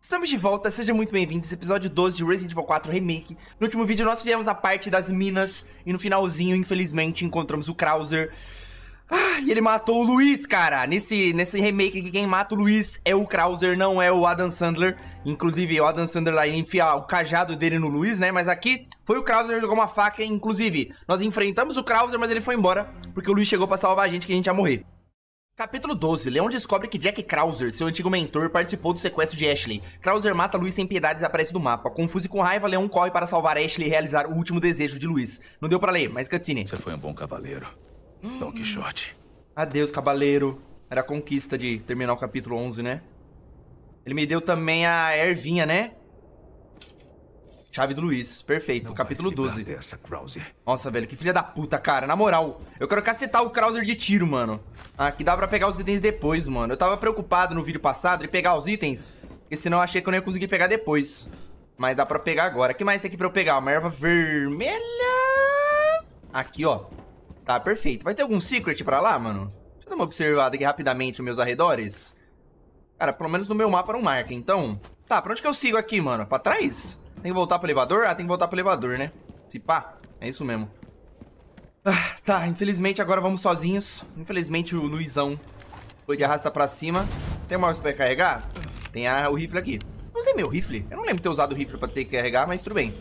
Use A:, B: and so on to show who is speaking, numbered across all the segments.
A: Estamos de volta, seja muito bem-vindo a esse episódio 12 de Resident Evil 4 Remake. No último vídeo nós fizemos a parte das minas e no finalzinho, infelizmente, encontramos o Krauser. E ele matou o Luiz, cara. Nesse remake aqui, quem mata o Luiz é o Krauser, não é o Adam Sandler. Inclusive, o Adam Sandler lá enfia o cajado dele no Luiz, né? Mas aqui foi o Krauser que jogou uma faca. Inclusive, nós enfrentamos o Krauser, mas ele foi embora porque o Luiz chegou pra salvar a gente, que a gente ia morrer. Capítulo 12. Leon descobre que Jack Krauser, seu antigo mentor, participou do sequestro de Ashley. Krauser mata Luiz sem piedade e desaparece do mapa. Confuso e com raiva, Leon corre para salvar Ashley e realizar o último desejo de Luiz. Não deu pra ler, mas cutscene.
B: Você foi um bom cavaleiro, Don Quixote.
A: Adeus, cavaleiro. Era a conquista de terminar o capítulo 11, né? Ele me deu também a ervinha, né? Chave do Luiz. Perfeito. Capítulo 12. Nossa, velho, que filha da puta, cara. Na moral, eu quero cacetar o Krauser de tiro, mano. Que dá pra pegar os itens depois, mano. Eu tava preocupado no vídeo passado de pegar os itens, porque senão eu achei que eu não ia conseguir pegar depois. Mas dá pra pegar agora. O que mais tem aqui pra eu pegar? Uma erva vermelha. Aqui, ó. Tá, perfeito. Vai ter algum secret pra lá, mano? Deixa eu dar uma observada aqui rapidamente nos meus arredores. Cara, pelo menos no meu mapa não marca, então. Tá, pra onde que eu sigo aqui, mano? Pra trás? Tem que voltar pro elevador? Tem que voltar pro elevador, né? Se pá, é isso mesmo. Tá, infelizmente agora vamos sozinhos. Infelizmente o Luizão foi de arrasta pra cima. Tem mais pra carregar? Tem o rifle aqui. Eu usei meu rifle? Eu não lembro de ter usado o rifle pra ter que carregar, mas tudo bem.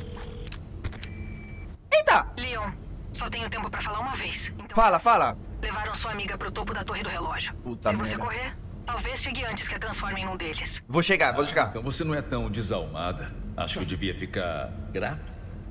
A: Eita!
C: Leon, só tenho tempo pra falar uma vez. Então
A: Fala.
C: levaram sua amiga pro topo da torre do relógio.
A: Puta
C: Se
A: merda.
C: você correr, talvez chegue antes que a transformem num deles.
A: Vou chegar.
B: Então você não é tão desalmada. Acho que eu devia ficar grato.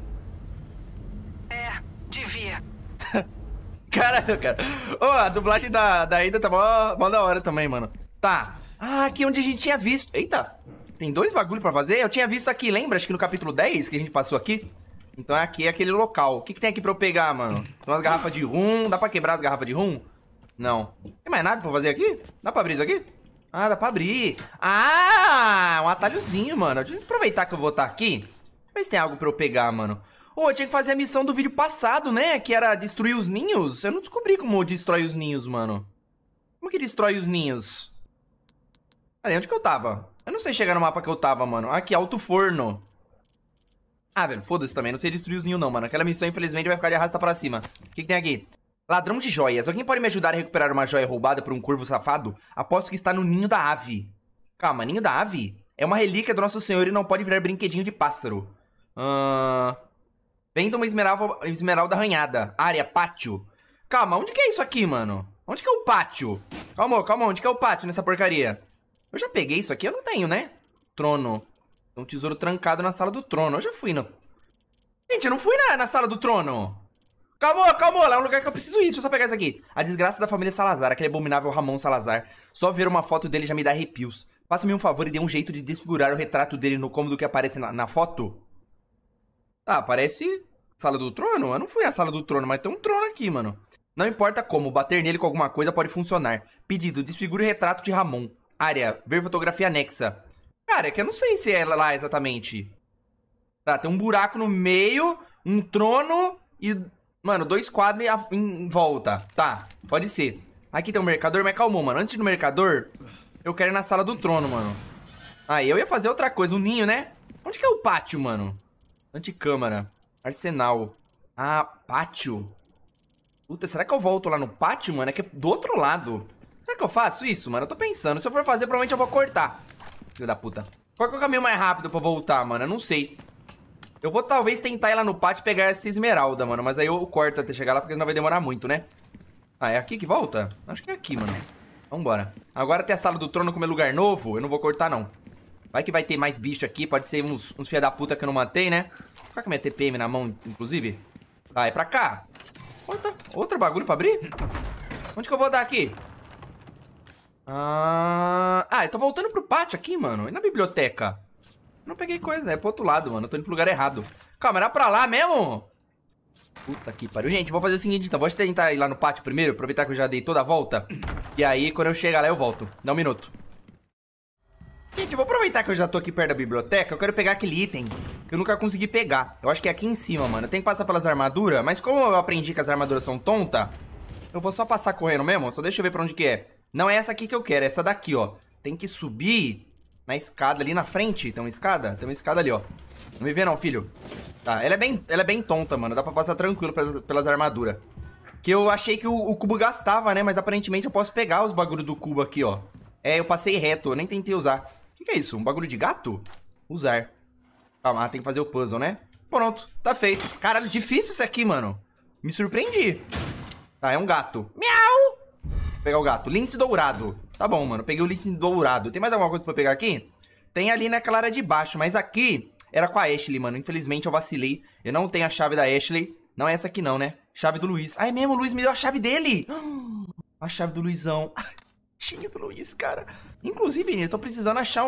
C: É, devia.
A: Caralho, cara. A dublagem da Ada tá mó da hora também, mano. Tá. Aqui onde a gente tinha visto. Eita. Tem dois bagulho pra fazer? Eu tinha visto aqui, lembra? Acho que no capítulo 10 que a gente passou aqui. Então aqui é aquele local. O que tem aqui pra eu pegar, mano? Tem umas garrafas de rum. Dá pra quebrar as garrafas de rum? Não. Tem mais nada pra fazer aqui? Dá pra abrir isso aqui? Dá pra abrir. Um atalhozinho, mano. Deixa eu aproveitar que eu vou estar aqui. Ver se tem algo pra eu pegar, mano. Eu tinha que fazer a missão do vídeo passado, né? Que era destruir os ninhos. Eu não descobri como destrói os ninhos, mano. Como que destrói os ninhos? Cadê? Onde que eu tava? Eu não sei chegar no mapa que eu tava, mano. Aqui, alto forno. Velho, foda-se também. Não sei destruir os ninhos, não, mano. Aquela missão, infelizmente, vai ficar de arrasta pra cima. O que tem aqui? Ladrão de joias. Alguém pode me ajudar a recuperar uma joia roubada por um corvo safado? Aposto que está no ninho da ave. Calma, ninho da ave? É uma relíquia do Nosso Senhor e não pode virar brinquedinho de pássaro. Venda uma esmeralda arranhada. Área, pátio. Calma, onde que é isso aqui, mano? Onde que é o pátio? Calma, onde que é o pátio nessa porcaria? Eu já peguei isso aqui? Eu não tenho, né? Trono. Tem um tesouro trancado na sala do trono. Eu já fui no... Gente, eu não fui na sala do trono. Calma, lá é um lugar que eu preciso ir. Deixa eu só pegar isso aqui. A desgraça da família Salazar, aquele abominável Ramon Salazar. Só ver uma foto dele já me dá arrepios. Faça-me um favor e dê um jeito de desfigurar o retrato dele no cômodo que aparece na foto. Parece sala do trono? Eu não fui à sala do trono, mas tem um trono aqui, mano. Não importa como, bater nele com alguma coisa pode funcionar. Pedido, desfigure o retrato de Ramon. Área, ver fotografia anexa. Cara, é que eu não sei se é lá exatamente. Tá, tem um buraco no meio, um trono e... Mano, 2 quadros em volta. Tá, pode ser. Aqui tem um mercador, mas calma, mano. Antes do mercador, eu quero ir na sala do trono, mano. Eu ia fazer outra coisa, um ninho, né? Onde que é o pátio, mano? Anticâmara. Arsenal. Pátio. Puta, será que eu volto lá no pátio, mano? É que é do outro lado. Será que eu faço isso, mano? Eu tô pensando. Se eu for fazer, provavelmente eu vou cortar. Filho da puta. Qual que é o caminho mais rápido pra voltar, mano? Eu não sei. Eu vou talvez tentar ir lá no pátio e pegar essa esmeralda, mano. Mas aí eu corto até chegar lá, porque não vai demorar muito, né? É aqui que volta? Acho que é aqui, mano. Vambora. Agora tem a sala do trono como é lugar novo. Eu não vou cortar, não. Vai que vai ter mais bicho aqui. Pode ser uns filha da puta que eu não matei, né? Vou ficar com a minha TPM na mão, inclusive. É pra cá. Outro bagulho pra abrir? Onde que eu vou dar aqui? Eu tô voltando pro pátio aqui, mano. E na biblioteca? Não peguei coisa, é pro outro lado, mano. Eu tô indo pro lugar errado. Calma, era pra lá mesmo? Puta que pariu. Gente, vou fazer o seguinte, então. Vou tentar ir lá no pátio primeiro. Aproveitar que eu já dei toda a volta. E aí, quando eu chegar lá, eu volto. Dá um minuto. Gente, eu vou aproveitar que eu já tô aqui perto da biblioteca. Eu quero pegar aquele item que eu nunca consegui pegar. Eu acho que é aqui em cima, mano. Eu tenho que passar pelas armaduras. Mas como eu aprendi que as armaduras são tontas, eu vou só passar correndo mesmo. Só deixa eu ver pra onde que é. Não é essa aqui que eu quero, é essa daqui, ó. Tem que subir. Na escada ali na frente. Tem uma escada? Tem uma escada ali, ó. Não me vê não, filho. Tá, ela é bem tonta, mano. Dá pra passar tranquilo pelas armaduras. Que eu achei que o cubo gastava, né? Mas aparentemente eu posso pegar os bagulho do cubo aqui, ó. É, eu passei reto, eu nem tentei usar. O que é isso? Um bagulho de gato? Usar. Calma, tem que fazer o puzzle, né? Pronto, tá feito. Caralho, difícil isso aqui, mano. Me surpreendi. Tá, é um gato. Miau! Vou pegar o gato. Lince dourado. Tá bom, mano. Peguei o lince dourado. Tem mais alguma coisa pra eu pegar aqui? Tem ali naquela área de baixo, mas aqui era com a Ashley, mano. Infelizmente eu vacilei. Eu não tenho a chave da Ashley. Não é essa aqui não, né? Chave do Luiz. Ah, é mesmo, o Luiz me deu a chave dele. A chave do Luizão. Tinha do Luiz, cara. Inclusive, eu tô precisando achar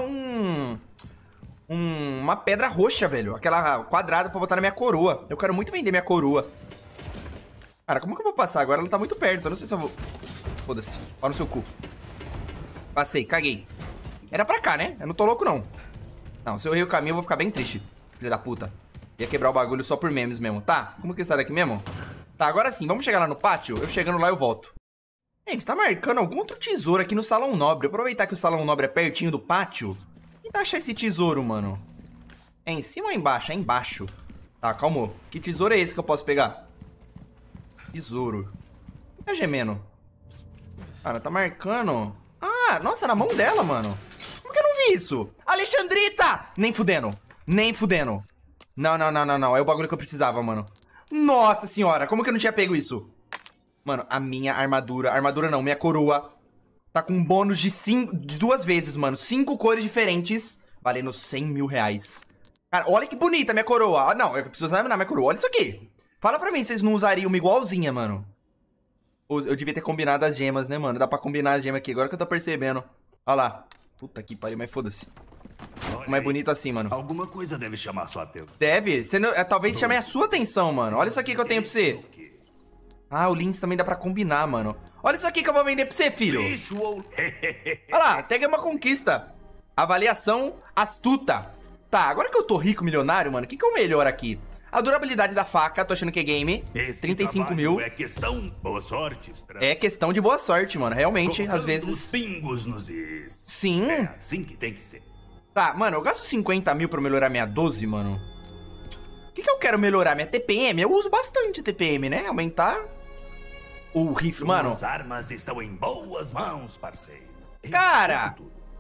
A: uma pedra roxa, velho. Aquela quadrada pra botar na minha coroa. Eu quero muito vender minha coroa. Cara, como que eu vou passar agora? Ela tá muito perto. Eu não sei se eu vou... Foda-se. Pau no seu cu. Passei, caguei. Era pra cá, né? Eu não tô louco, não. Não, se eu errei o caminho, eu vou ficar bem triste. Filha da puta. Ia quebrar o bagulho só por memes mesmo. Tá, como que sai daqui mesmo? Tá, agora sim, vamos chegar lá no pátio? Eu chegando lá, eu volto. Gente, tá marcando algum outro tesouro aqui no Salão Nobre. Aproveitar que o Salão Nobre é pertinho do pátio. Tentar achar esse tesouro, mano. É em cima ou embaixo? É embaixo. Tá, calma. Que tesouro é esse que eu posso pegar? Tesouro. Tá gemendo. Cara, tá marcando. Ah, nossa, na mão dela, mano. Como que eu não vi isso? Alexandrita! Nem fudendo. Nem fudendo. Não. É o bagulho que eu precisava, mano. Nossa senhora, como que eu não tinha pego isso? Mano, a minha armadura... Armadura não, minha coroa tá com um bônus de 2 vezes, mano. 5 cores diferentes, valendo 100 mil reais. Cara, olha que bonita a minha coroa. Ah, não, eu preciso examinar minha coroa. Olha isso aqui. Fala pra mim se vocês não usariam uma igualzinha, mano. Eu devia ter combinado as gemas, né, mano? Dá pra combinar as gemas aqui, agora que eu tô percebendo. Olha lá. Puta que pariu, mas foda-se. Como é bonito assim, mano.
D: Alguma coisa deve chamar sua atenção.
A: Deve. Você não, talvez chame a sua atenção, mano. Olha isso aqui que eu tenho pra você. Ah, o lince também dá pra combinar, mano. Olha isso aqui que eu vou vender pra você, filho. Olha lá, até ganhei uma conquista. Avaliação astuta. Tá, agora que eu tô rico, milionário, mano, o que é o melhor aqui? A durabilidade da faca, tô achando que é game.
D: Esse
A: 35 mil.
D: É questão boa sorte, estranho.
A: É questão de boa sorte, mano. Realmente,
D: Colocando
A: às vezes...
D: os pingos nos is.
A: Sim.
D: É assim que tem que ser.
A: Tá, mano, eu gasto 50 mil pra melhorar minha 12, mano. O que eu quero melhorar? Minha TPM? Eu uso bastante TPM, né? Aumentar o rifle, mano.
D: As armas estão em boas mãos, parceiro.
A: Cara!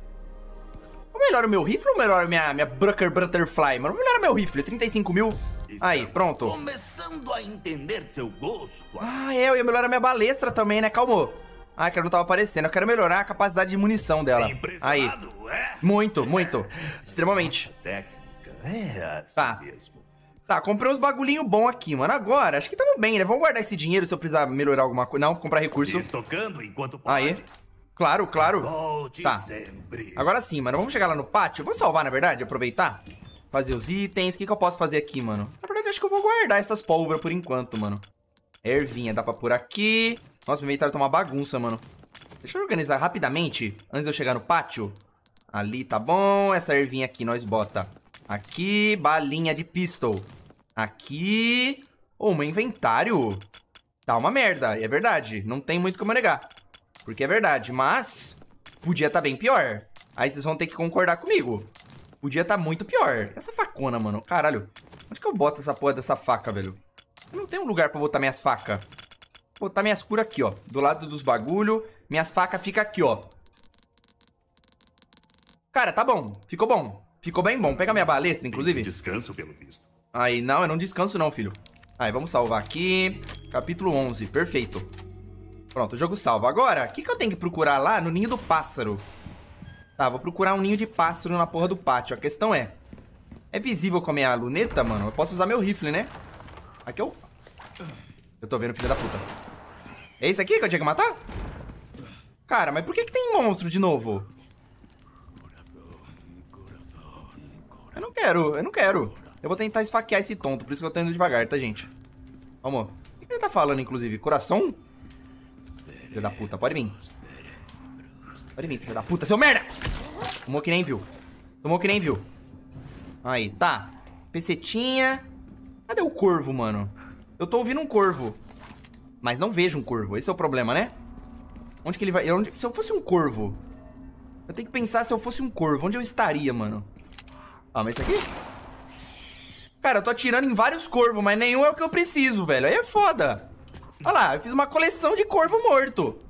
A: Eu melhoro o meu rifle ou melhoro minha Brucker Butterfly, mano? Melhora meu rifle, 35 mil. Aí, pronto.
D: Começando a entender seu gosto.
A: Ah, eu ia melhorar minha balestra também, né? Calma. Ah, que não tava aparecendo. Eu quero melhorar a capacidade de munição dela. Aí.
D: É?
A: Muito. Extremamente.
D: Técnica é assim
A: Tá.
D: mesmo.
A: Tá, comprei uns bagulhinho bom aqui, mano. Agora, acho que tamo bem, né? Vamos guardar esse dinheiro se eu precisar melhorar alguma coisa. Não, comprar recurso.
D: Estocando enquanto pode.
A: Aí. Claro.
D: Volte
A: Tá.
D: sempre.
A: Agora sim, mano. Vamos chegar lá no pátio. Eu vou salvar, na verdade, aproveitar. Fazer os itens. O que eu posso fazer aqui, mano? Na verdade, acho que eu vou guardar essas pólvoras por enquanto, mano. Ervinha, dá pra pôr aqui. Nossa, meu inventário tá uma bagunça, mano. Deixa eu organizar rapidamente, antes de eu chegar no pátio. Ali, tá bom. Essa ervinha aqui, nós bota aqui. Balinha de pistol. Aqui. Ô, meu inventário tá uma merda, é verdade. Não tem muito como negar. Porque é verdade, mas podia tá bem pior. Aí vocês vão ter que concordar comigo. Podia tá muito pior. Essa facona, mano, caralho. Onde que eu boto essa porra dessa faca, velho? Eu não tenho um lugar pra botar minhas facas. Vou botar minhas curas aqui, ó. Do lado dos bagulho. Minhas facas ficam aqui, ó. Cara, tá bom. Ficou bom. Ficou bem bom. Pega minha balestra, inclusive.
D: Descanso, pelo visto.
A: Aí, não, eu não descanso não, filho. Aí, vamos salvar aqui. Capítulo 11, perfeito. Pronto, o jogo salva. Agora, o que eu tenho que procurar lá no ninho do pássaro? Tá, vou procurar um ninho de pássaro na porra do pátio. A questão é visível com a minha luneta, mano? Eu posso usar meu rifle, né? Aqui eu tô vendo, filho da puta. É esse aqui que eu tinha que matar? Cara, mas por que tem monstro de novo? Eu não quero. Eu vou tentar esfaquear esse tonto, por isso que eu tô indo devagar, tá, gente? Vamos. O que ele tá falando, inclusive? Coração? Filho da puta, pode vir. Pode vir, filho da puta, seu merda! Tomou que nem viu. Aí, tá. Pesetinha. Cadê o corvo, mano? Eu tô ouvindo um corvo. Mas não vejo um corvo, esse é o problema, né? Onde que ele vai? Se eu fosse um corvo, Eu tenho que pensar se eu fosse um corvo. Onde eu estaria, mano? Ah, mas isso aqui? Cara, eu tô atirando em vários corvos, mas nenhum é o que eu preciso, velho. Aí é foda. Olha lá, eu fiz uma coleção de corvo morto.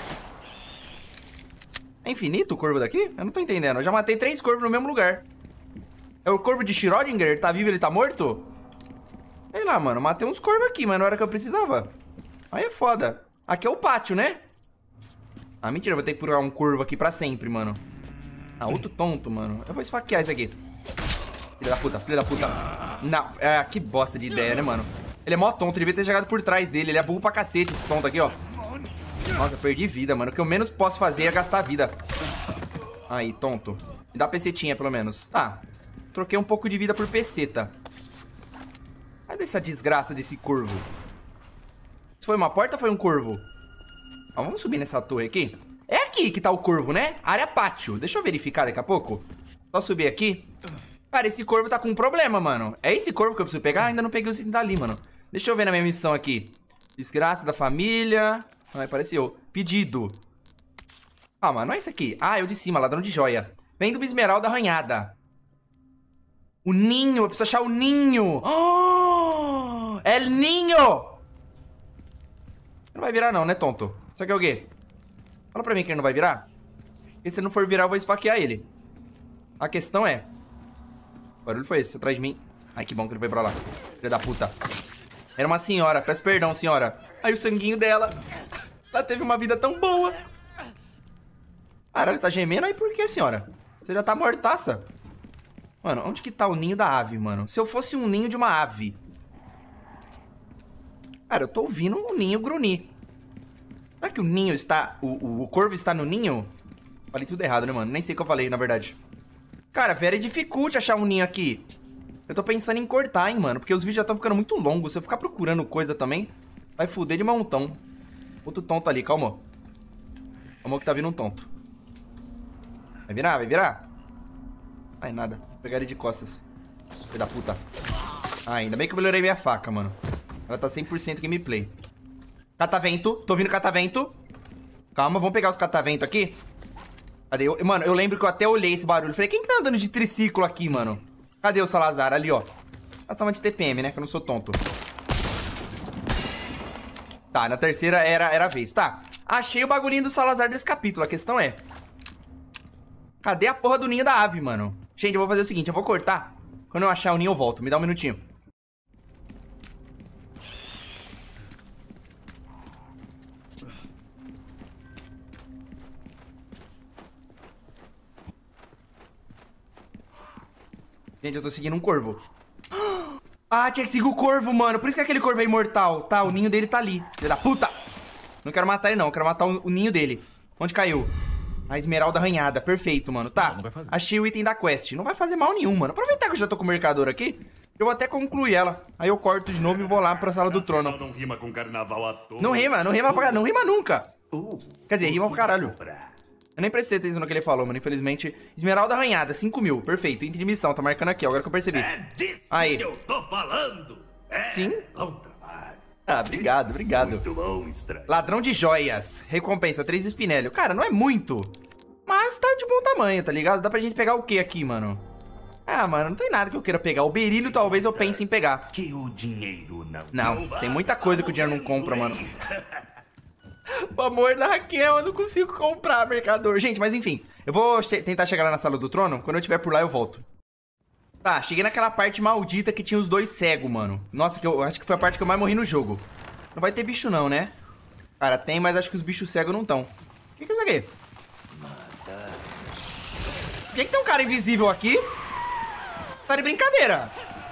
A: É infinito o corvo daqui? Eu não tô entendendo. Eu já matei 3 corvos no mesmo lugar. É o corvo de Schrödinger? Ele tá vivo, ele tá morto? Sei lá, mano. Matei uns corvos aqui, mas não era o que eu precisava. Aí é foda. Aqui é o pátio, né? Ah, mentira. Eu vou ter que procurar um corvo aqui pra sempre, mano. Ah, outro tonto, mano. Eu vou esfaquear esse aqui. Filha da puta, filha da puta. Não, que bosta de ideia, né, mano? Ele é mó tonto. Ele devia ter chegado por trás dele. Ele é burro pra cacete, esse tonto aqui, ó. Nossa, perdi vida, mano. O que eu menos posso fazer é gastar vida. Aí, tonto. Me dá pesetinha, pelo menos. Tá. Troquei um pouco de vida por peseta. Cadê essa desgraça desse corvo? Isso foi uma porta ou foi um corvo? Ó, vamos subir nessa torre aqui. É aqui que tá o corvo, né? Área pátio. Deixa eu verificar daqui a pouco. Só subir aqui. Cara, esse corvo tá com um problema, mano. É esse corvo que eu preciso pegar? Ainda não peguei o item dali, mano. Deixa eu ver na minha missão aqui. Desgraça da família. Ah, apareceu. Pedido. Ah, mano, não é isso aqui. Ah, é o de cima, ladrão de joia. Vem do esmeralda arranhada. O ninho, eu preciso achar o ninho. Oh, é o ninho. Não vai virar não, né, tonto? Isso aqui é o quê? Fala pra mim que ele não vai virar. Porque se não for virar, eu vou esfaquear ele. A questão é... O barulho foi esse, atrás de mim. Ai, que bom que ele foi pra lá. Filha da puta. Era uma senhora, peço perdão, senhora. Aí o sanguinho dela. Ela teve uma vida tão boa. Caralho, tá gemendo aí por quê, senhora? Você já tá mortaça. Mano, onde que tá o ninho da ave, mano? Se eu fosse um ninho de uma ave. Cara, eu tô ouvindo um ninho grunir. Será que o ninho está... O corvo está no ninho? Falei tudo errado, né, mano? Nem sei o que eu falei, na verdade. Cara, very dificulte achar um ninho aqui. Eu tô pensando em cortar, hein, mano. Porque os vídeos já estão ficando muito longos. Se eu ficar procurando coisa também, vai foder de montão. Outro tonto ali, calma. Calma que tá vindo um tonto. Vai virar, vai virar? Ai, nada. Vou pegar ele de costas. Filho da puta. Ah, ainda bem que eu melhorei minha faca, mano. Ela tá 100% gameplay. Catavento. Tô ouvindo catavento. Calma, vamos pegar os catavento aqui. Cadê? Mano, eu lembro que eu até olhei esse barulho. Falei, quem que tá andando de triciclo aqui, mano? Cadê o Salazar? Ali, ó. Passava de TPM, né? Que eu não sou tonto. Tá, na terceira era a vez. Tá. Achei o bagulhinho do Salazar desse capítulo. A questão é... Cadê a porra do ninho da ave, mano? Gente, eu vou fazer o seguinte. Eu vou cortar. Quando eu achar o ninho, eu volto. Me dá um minutinho. Gente, eu tô seguindo um corvo. Ah, tinha que seguir o corvo, mano. Por isso que aquele corvo é imortal. Tá, o ninho dele tá ali. Filho da puta. Não quero matar ele, não. Eu quero matar o ninho dele. Onde caiu? A esmeralda arranhada. Perfeito, mano. Tá, achei o item da quest. Não vai fazer mal nenhum, mano. Aproveitar que eu já tô com o mercador aqui. Eu vou até concluir ela. Aí eu corto de novo e vou lá pra sala do trono.
D: Não rima com carnaval à toa.
A: Não rima nunca. Quer dizer, rima pra caralho. Eu nem prestei atenção no que ele falou, mano. Infelizmente. Esmeralda arranhada, 5.000. Perfeito. Item de missão. Tá marcando aqui, ó. Agora que eu percebi.
D: É disso
A: aí
D: que eu tô falando. É.
A: Sim.
D: Bom trabalho.
A: Ah, obrigado, obrigado.
D: Muito bom, estranho.
A: Ladrão de joias. Recompensa, 3 espinélio. Cara, não é muito. Mas tá de bom tamanho, tá ligado? Dá pra gente pegar o que aqui, mano? Ah, mano, não tem nada que eu queira pegar. O berílio talvez eu pense em pegar.
D: Que o dinheiro
A: Não, tem muita coisa que o dinheiro não compra, mano. O amor da Raquel, eu não consigo comprar, mercador. Gente, mas enfim. Eu vou tentar chegar lá na sala do trono. Quando eu estiver por lá, eu volto. Tá, cheguei naquela parte maldita que tinha os 2 cegos, mano. Nossa, que eu acho que foi a parte que eu mais morri no jogo. Não vai ter bicho não, né? Cara, tem, mas acho que os bichos cegos não estão. O que é isso aqui? Por que tem um cara invisível aqui? Tá de brincadeira.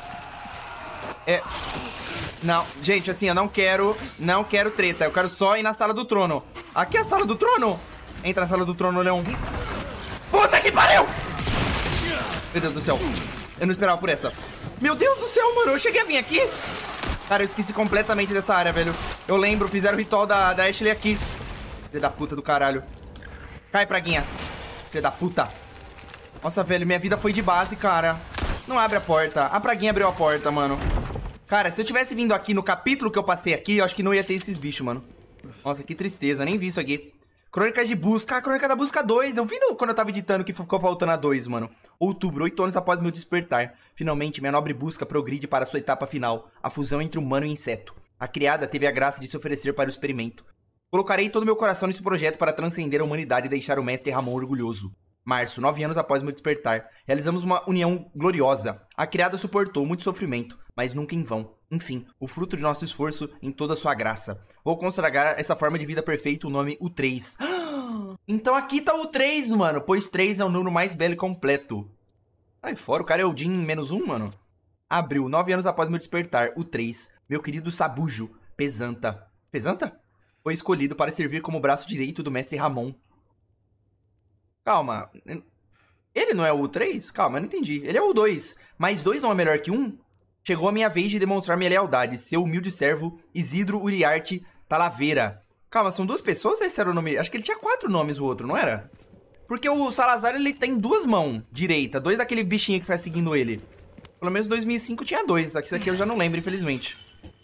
A: Não, gente, assim, eu não quero treta. Eu quero só ir na sala do trono. Aqui é a sala do trono? Entra na sala do trono, Leão. Puta que pariu! Meu Deus do céu. Eu não esperava por essa. Meu Deus do céu, mano. Eu cheguei a vir aqui. Cara, eu esqueci completamente dessa área, velho. Eu lembro, fizeram o ritual da Ashley aqui. Filha da puta do caralho. Cai, praguinha. Filha da puta. Nossa, velho, minha vida foi de base, cara. Não abre a porta. A praguinha abriu a porta, mano. Cara, se eu tivesse vindo aqui no capítulo que eu passei aqui, eu acho que não ia ter esses bichos, mano. Nossa, que tristeza. Nem vi isso aqui. Crônicas de busca. A crônica da busca 2. Eu vi quando eu tava editando que ficou faltando a 2, mano. Outubro, 8 anos após meu despertar. Finalmente, minha nobre busca progride para sua etapa final. A fusão entre humano e inseto. A criada teve a graça de se oferecer para o experimento. Colocarei todo o meu coração nesse projeto para transcender a humanidade e deixar o mestre Ramon orgulhoso. Março, 9 anos após meu despertar. Realizamos uma união gloriosa. A criada suportou muito sofrimento, mas nunca em vão. Enfim, o fruto de nosso esforço em toda a sua graça. Vou consagrar essa forma de vida perfeita o nome U3. Então aqui tá o 3, mano. Pois 3 é o número mais belo e completo. Ai, fora, o cara é o Jin -1, mano. Abril, 9 anos após meu despertar. O 3. Meu querido Sabujo. Pesanta. Pesanta? Foi escolhido para servir como braço direito do mestre Ramon. Calma. Ele não é o 3? Calma, eu não entendi. Ele é o 2. Mas 2 não é melhor que 1? Chegou a minha vez de demonstrar minha lealdade. Seu humilde servo, Isidro Uriarte Talaveira. Calma, são 2 pessoas? Esse era o nome? Acho que ele tinha 4 nomes, o outro, não era? Porque o Salazar, ele tem 2 mãos direita. 2 daquele bichinho que foi seguindo ele. Pelo menos 2005 tinha 2. Só que isso aqui eu já não lembro, infelizmente.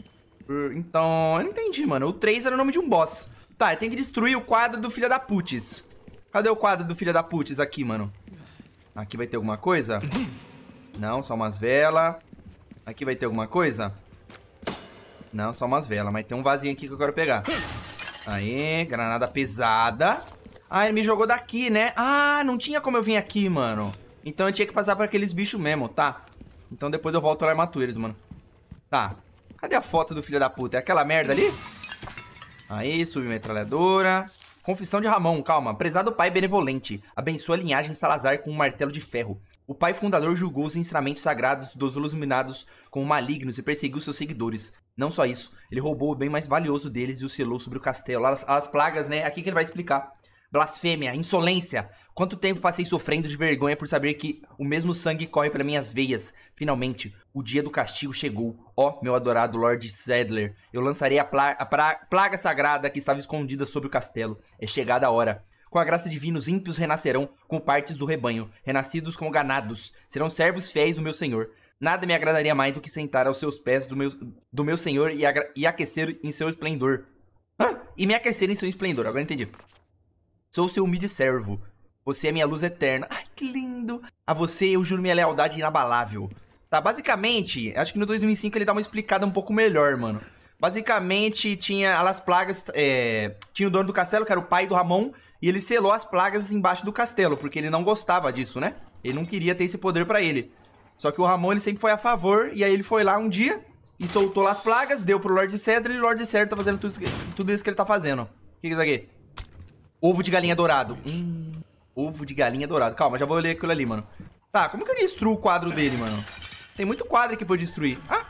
A: Então, eu não entendi, mano. O 3 era o nome de um boss. Tá, eu tenho que destruir o quadro do filho da putz. Cadê o quadro do filho da putz aqui, mano? Aqui vai ter alguma coisa? Não, só umas velas. Aqui vai ter alguma coisa? Não, só umas velas. Mas tem um vasinho aqui que eu quero pegar. Aí, granada pesada. Ah, ele me jogou daqui, né? Ah, não tinha como eu vir aqui, mano. Então eu tinha que passar por aqueles bichos mesmo, tá? Então depois eu volto lá e mato eles, mano. Tá. Cadê a foto do filho da puta? É aquela merda ali? Aí, submetralhadora. Confissão de Ramon, calma. Prezado pai benevolente, abençoa a linhagem Salazar com um martelo de ferro. O pai fundador julgou os ensinamentos sagrados dos iluminados como malignos e perseguiu seus seguidores. Não só isso, ele roubou o bem mais valioso deles e o selou sobre o castelo. As plagas, né? Aqui que ele vai explicar. Blasfêmia, insolência. Quanto tempo passei sofrendo de vergonha por saber que o mesmo sangue corre pelas minhas veias. Finalmente, o dia do castigo chegou. Ó, meu adorado Lord Sadler, eu lançarei a plaga sagrada que estava escondida sobre o castelo. É chegada a hora. Com a graça divina, os ímpios renascerão com partes do rebanho, renascidos como ganados. Serão servos fiéis do meu senhor. Nada me agradaria mais do que sentar aos seus pés do meu senhor e aquecer em seu esplendor. E me aquecer em seu esplendor, agora entendi. Sou seu humilde servo. Você é minha luz eterna. Ai, que lindo. A você eu juro minha lealdade inabalável. Tá, basicamente, acho que no 2005 ele dá uma explicada um pouco melhor, mano. Basicamente, tinha as plagas... tinha o dono do castelo, que era o pai do Ramon, e ele selou as plagas embaixo do castelo, porque ele não gostava disso, né? Ele não queria ter esse poder pra ele. Só que o Ramon, ele sempre foi a favor, e aí ele foi lá um dia e soltou lá as plagas, deu pro Lord Cedro, e o Lord Cedro tá fazendo tudo isso que ele tá fazendo. O que é isso aqui? Ovo de galinha dourado. Ovo de galinha dourado. Calma, já vou ler aquilo ali, mano. Tá, como que eu destruo o quadro dele, mano? Tem muito quadro aqui pra eu destruir. Ah!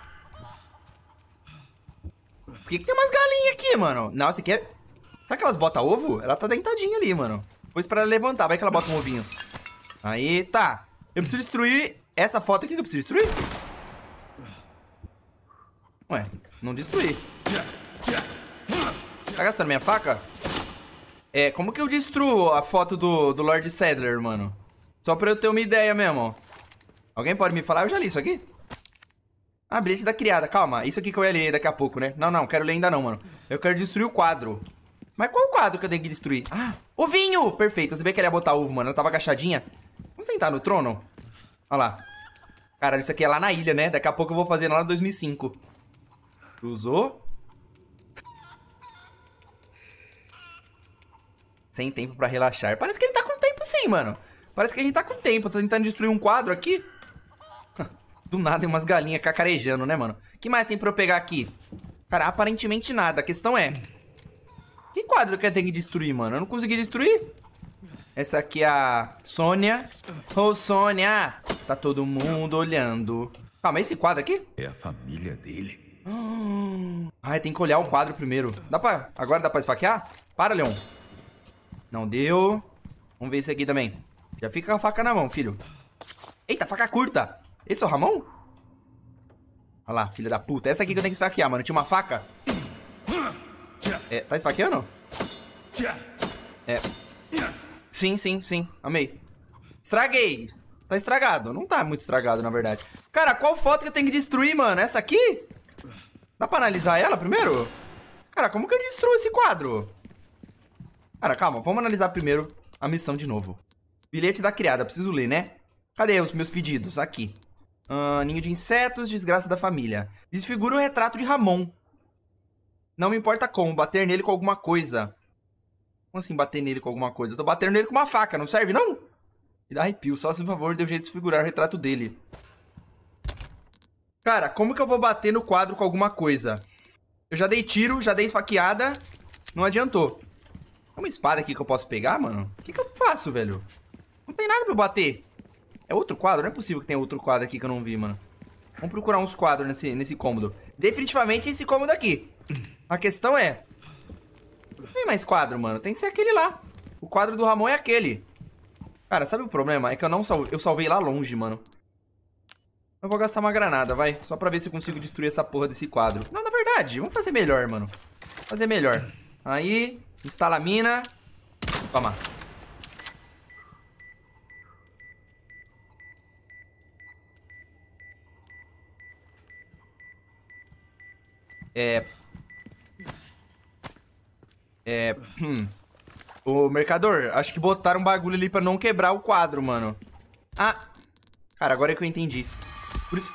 A: Por que tem umas galinhas aqui, mano? Não, esse aqui é... Será que elas botam ovo? Ela tá deitadinha ali, mano. Vou esperar ela levantar. Vai que ela bota um ovinho. Aí, tá. Eu preciso destruir essa foto aqui que eu preciso destruir. Ué, não destruí. Tá gastando minha faca? Como que eu destruo a foto do Lord Sadler, mano? Só pra eu ter uma ideia mesmo. Alguém pode me falar? Eu já li isso aqui. Ah, bilhete da criada. Calma, isso aqui que eu ia ler daqui a pouco, né? Não, quero ler ainda não, mano. Eu quero destruir o quadro. Mas qual o quadro que eu tenho que destruir? Ah, ovinho! Perfeito, você vê que ela ia botar ovo, mano. Ela tava agachadinha. Vamos sentar no trono? Olha lá. Cara, isso aqui é lá na ilha, né? Daqui a pouco eu vou fazer lá no 2005. Cruzou. Sem tempo pra relaxar. Parece que ele tá com tempo sim, mano. Parece que a gente tá com tempo. Eu tô tentando destruir um quadro aqui. Do nada tem umas galinhas cacarejando, né, mano? O que mais tem pra eu pegar aqui? Cara, aparentemente nada. A questão é... Que quadro que eu tenho que destruir, mano? Eu não consegui destruir. Essa aqui é a Sônia. Ô, Sônia! Tá todo mundo olhando. Calma, esse quadro aqui?
B: É a família dele.
A: Ai, tem que olhar o quadro primeiro. Agora dá pra esfaquear? Para, Leon. Não deu. Vamos ver esse aqui também. Já fica com a faca na mão, filho. Eita, faca curta. Esse é o Ramon? Olha lá, filha da puta. Essa aqui que eu tenho que esfaquear, mano. Tinha uma faca. Tá esfaqueando? Sim. Amei. Estraguei. Tá estragado. Não tá muito estragado, na verdade. Cara, qual foto que eu tenho que destruir, mano? Essa aqui? Dá pra analisar ela primeiro? Cara, como que eu destruo esse quadro? Cara, calma, vamos analisar primeiro a missão de novo. Bilhete da criada, preciso ler, né? Cadê os meus pedidos? Aqui. Ninho de insetos, desgraça da família. Desfigura o retrato de Ramon. Não me importa como, bater nele com alguma coisa. Como assim bater nele com alguma coisa? Eu tô batendo nele com uma faca, não serve não? Me dá arrepio, só se por favor dê um jeito de desfigurar o retrato dele. Cara, como que eu vou bater no quadro com alguma coisa? Eu já dei tiro, já dei esfaqueada. Não adiantou. Tem uma espada aqui que eu posso pegar, mano? O que eu faço, velho? Não tem nada pra eu bater. É outro quadro? Não é possível que tenha outro quadro aqui que eu não vi, mano. Vamos procurar uns quadros nesse cômodo. Definitivamente esse cômodo aqui. A questão é... Não tem mais quadro, mano. Tem que ser aquele lá. O quadro do Ramon é aquele. Cara, sabe o problema? É que eu salvei lá longe, mano. Eu vou gastar uma granada, vai. Só pra ver se eu consigo destruir essa porra desse quadro. Não, na verdade, vamos fazer melhor, mano. Fazer melhor. Aí, instala a mina. Toma. Ô, mercador, acho que botaram um bagulho ali pra não quebrar o quadro, mano. Ah. Cara, agora é que eu entendi. Por isso...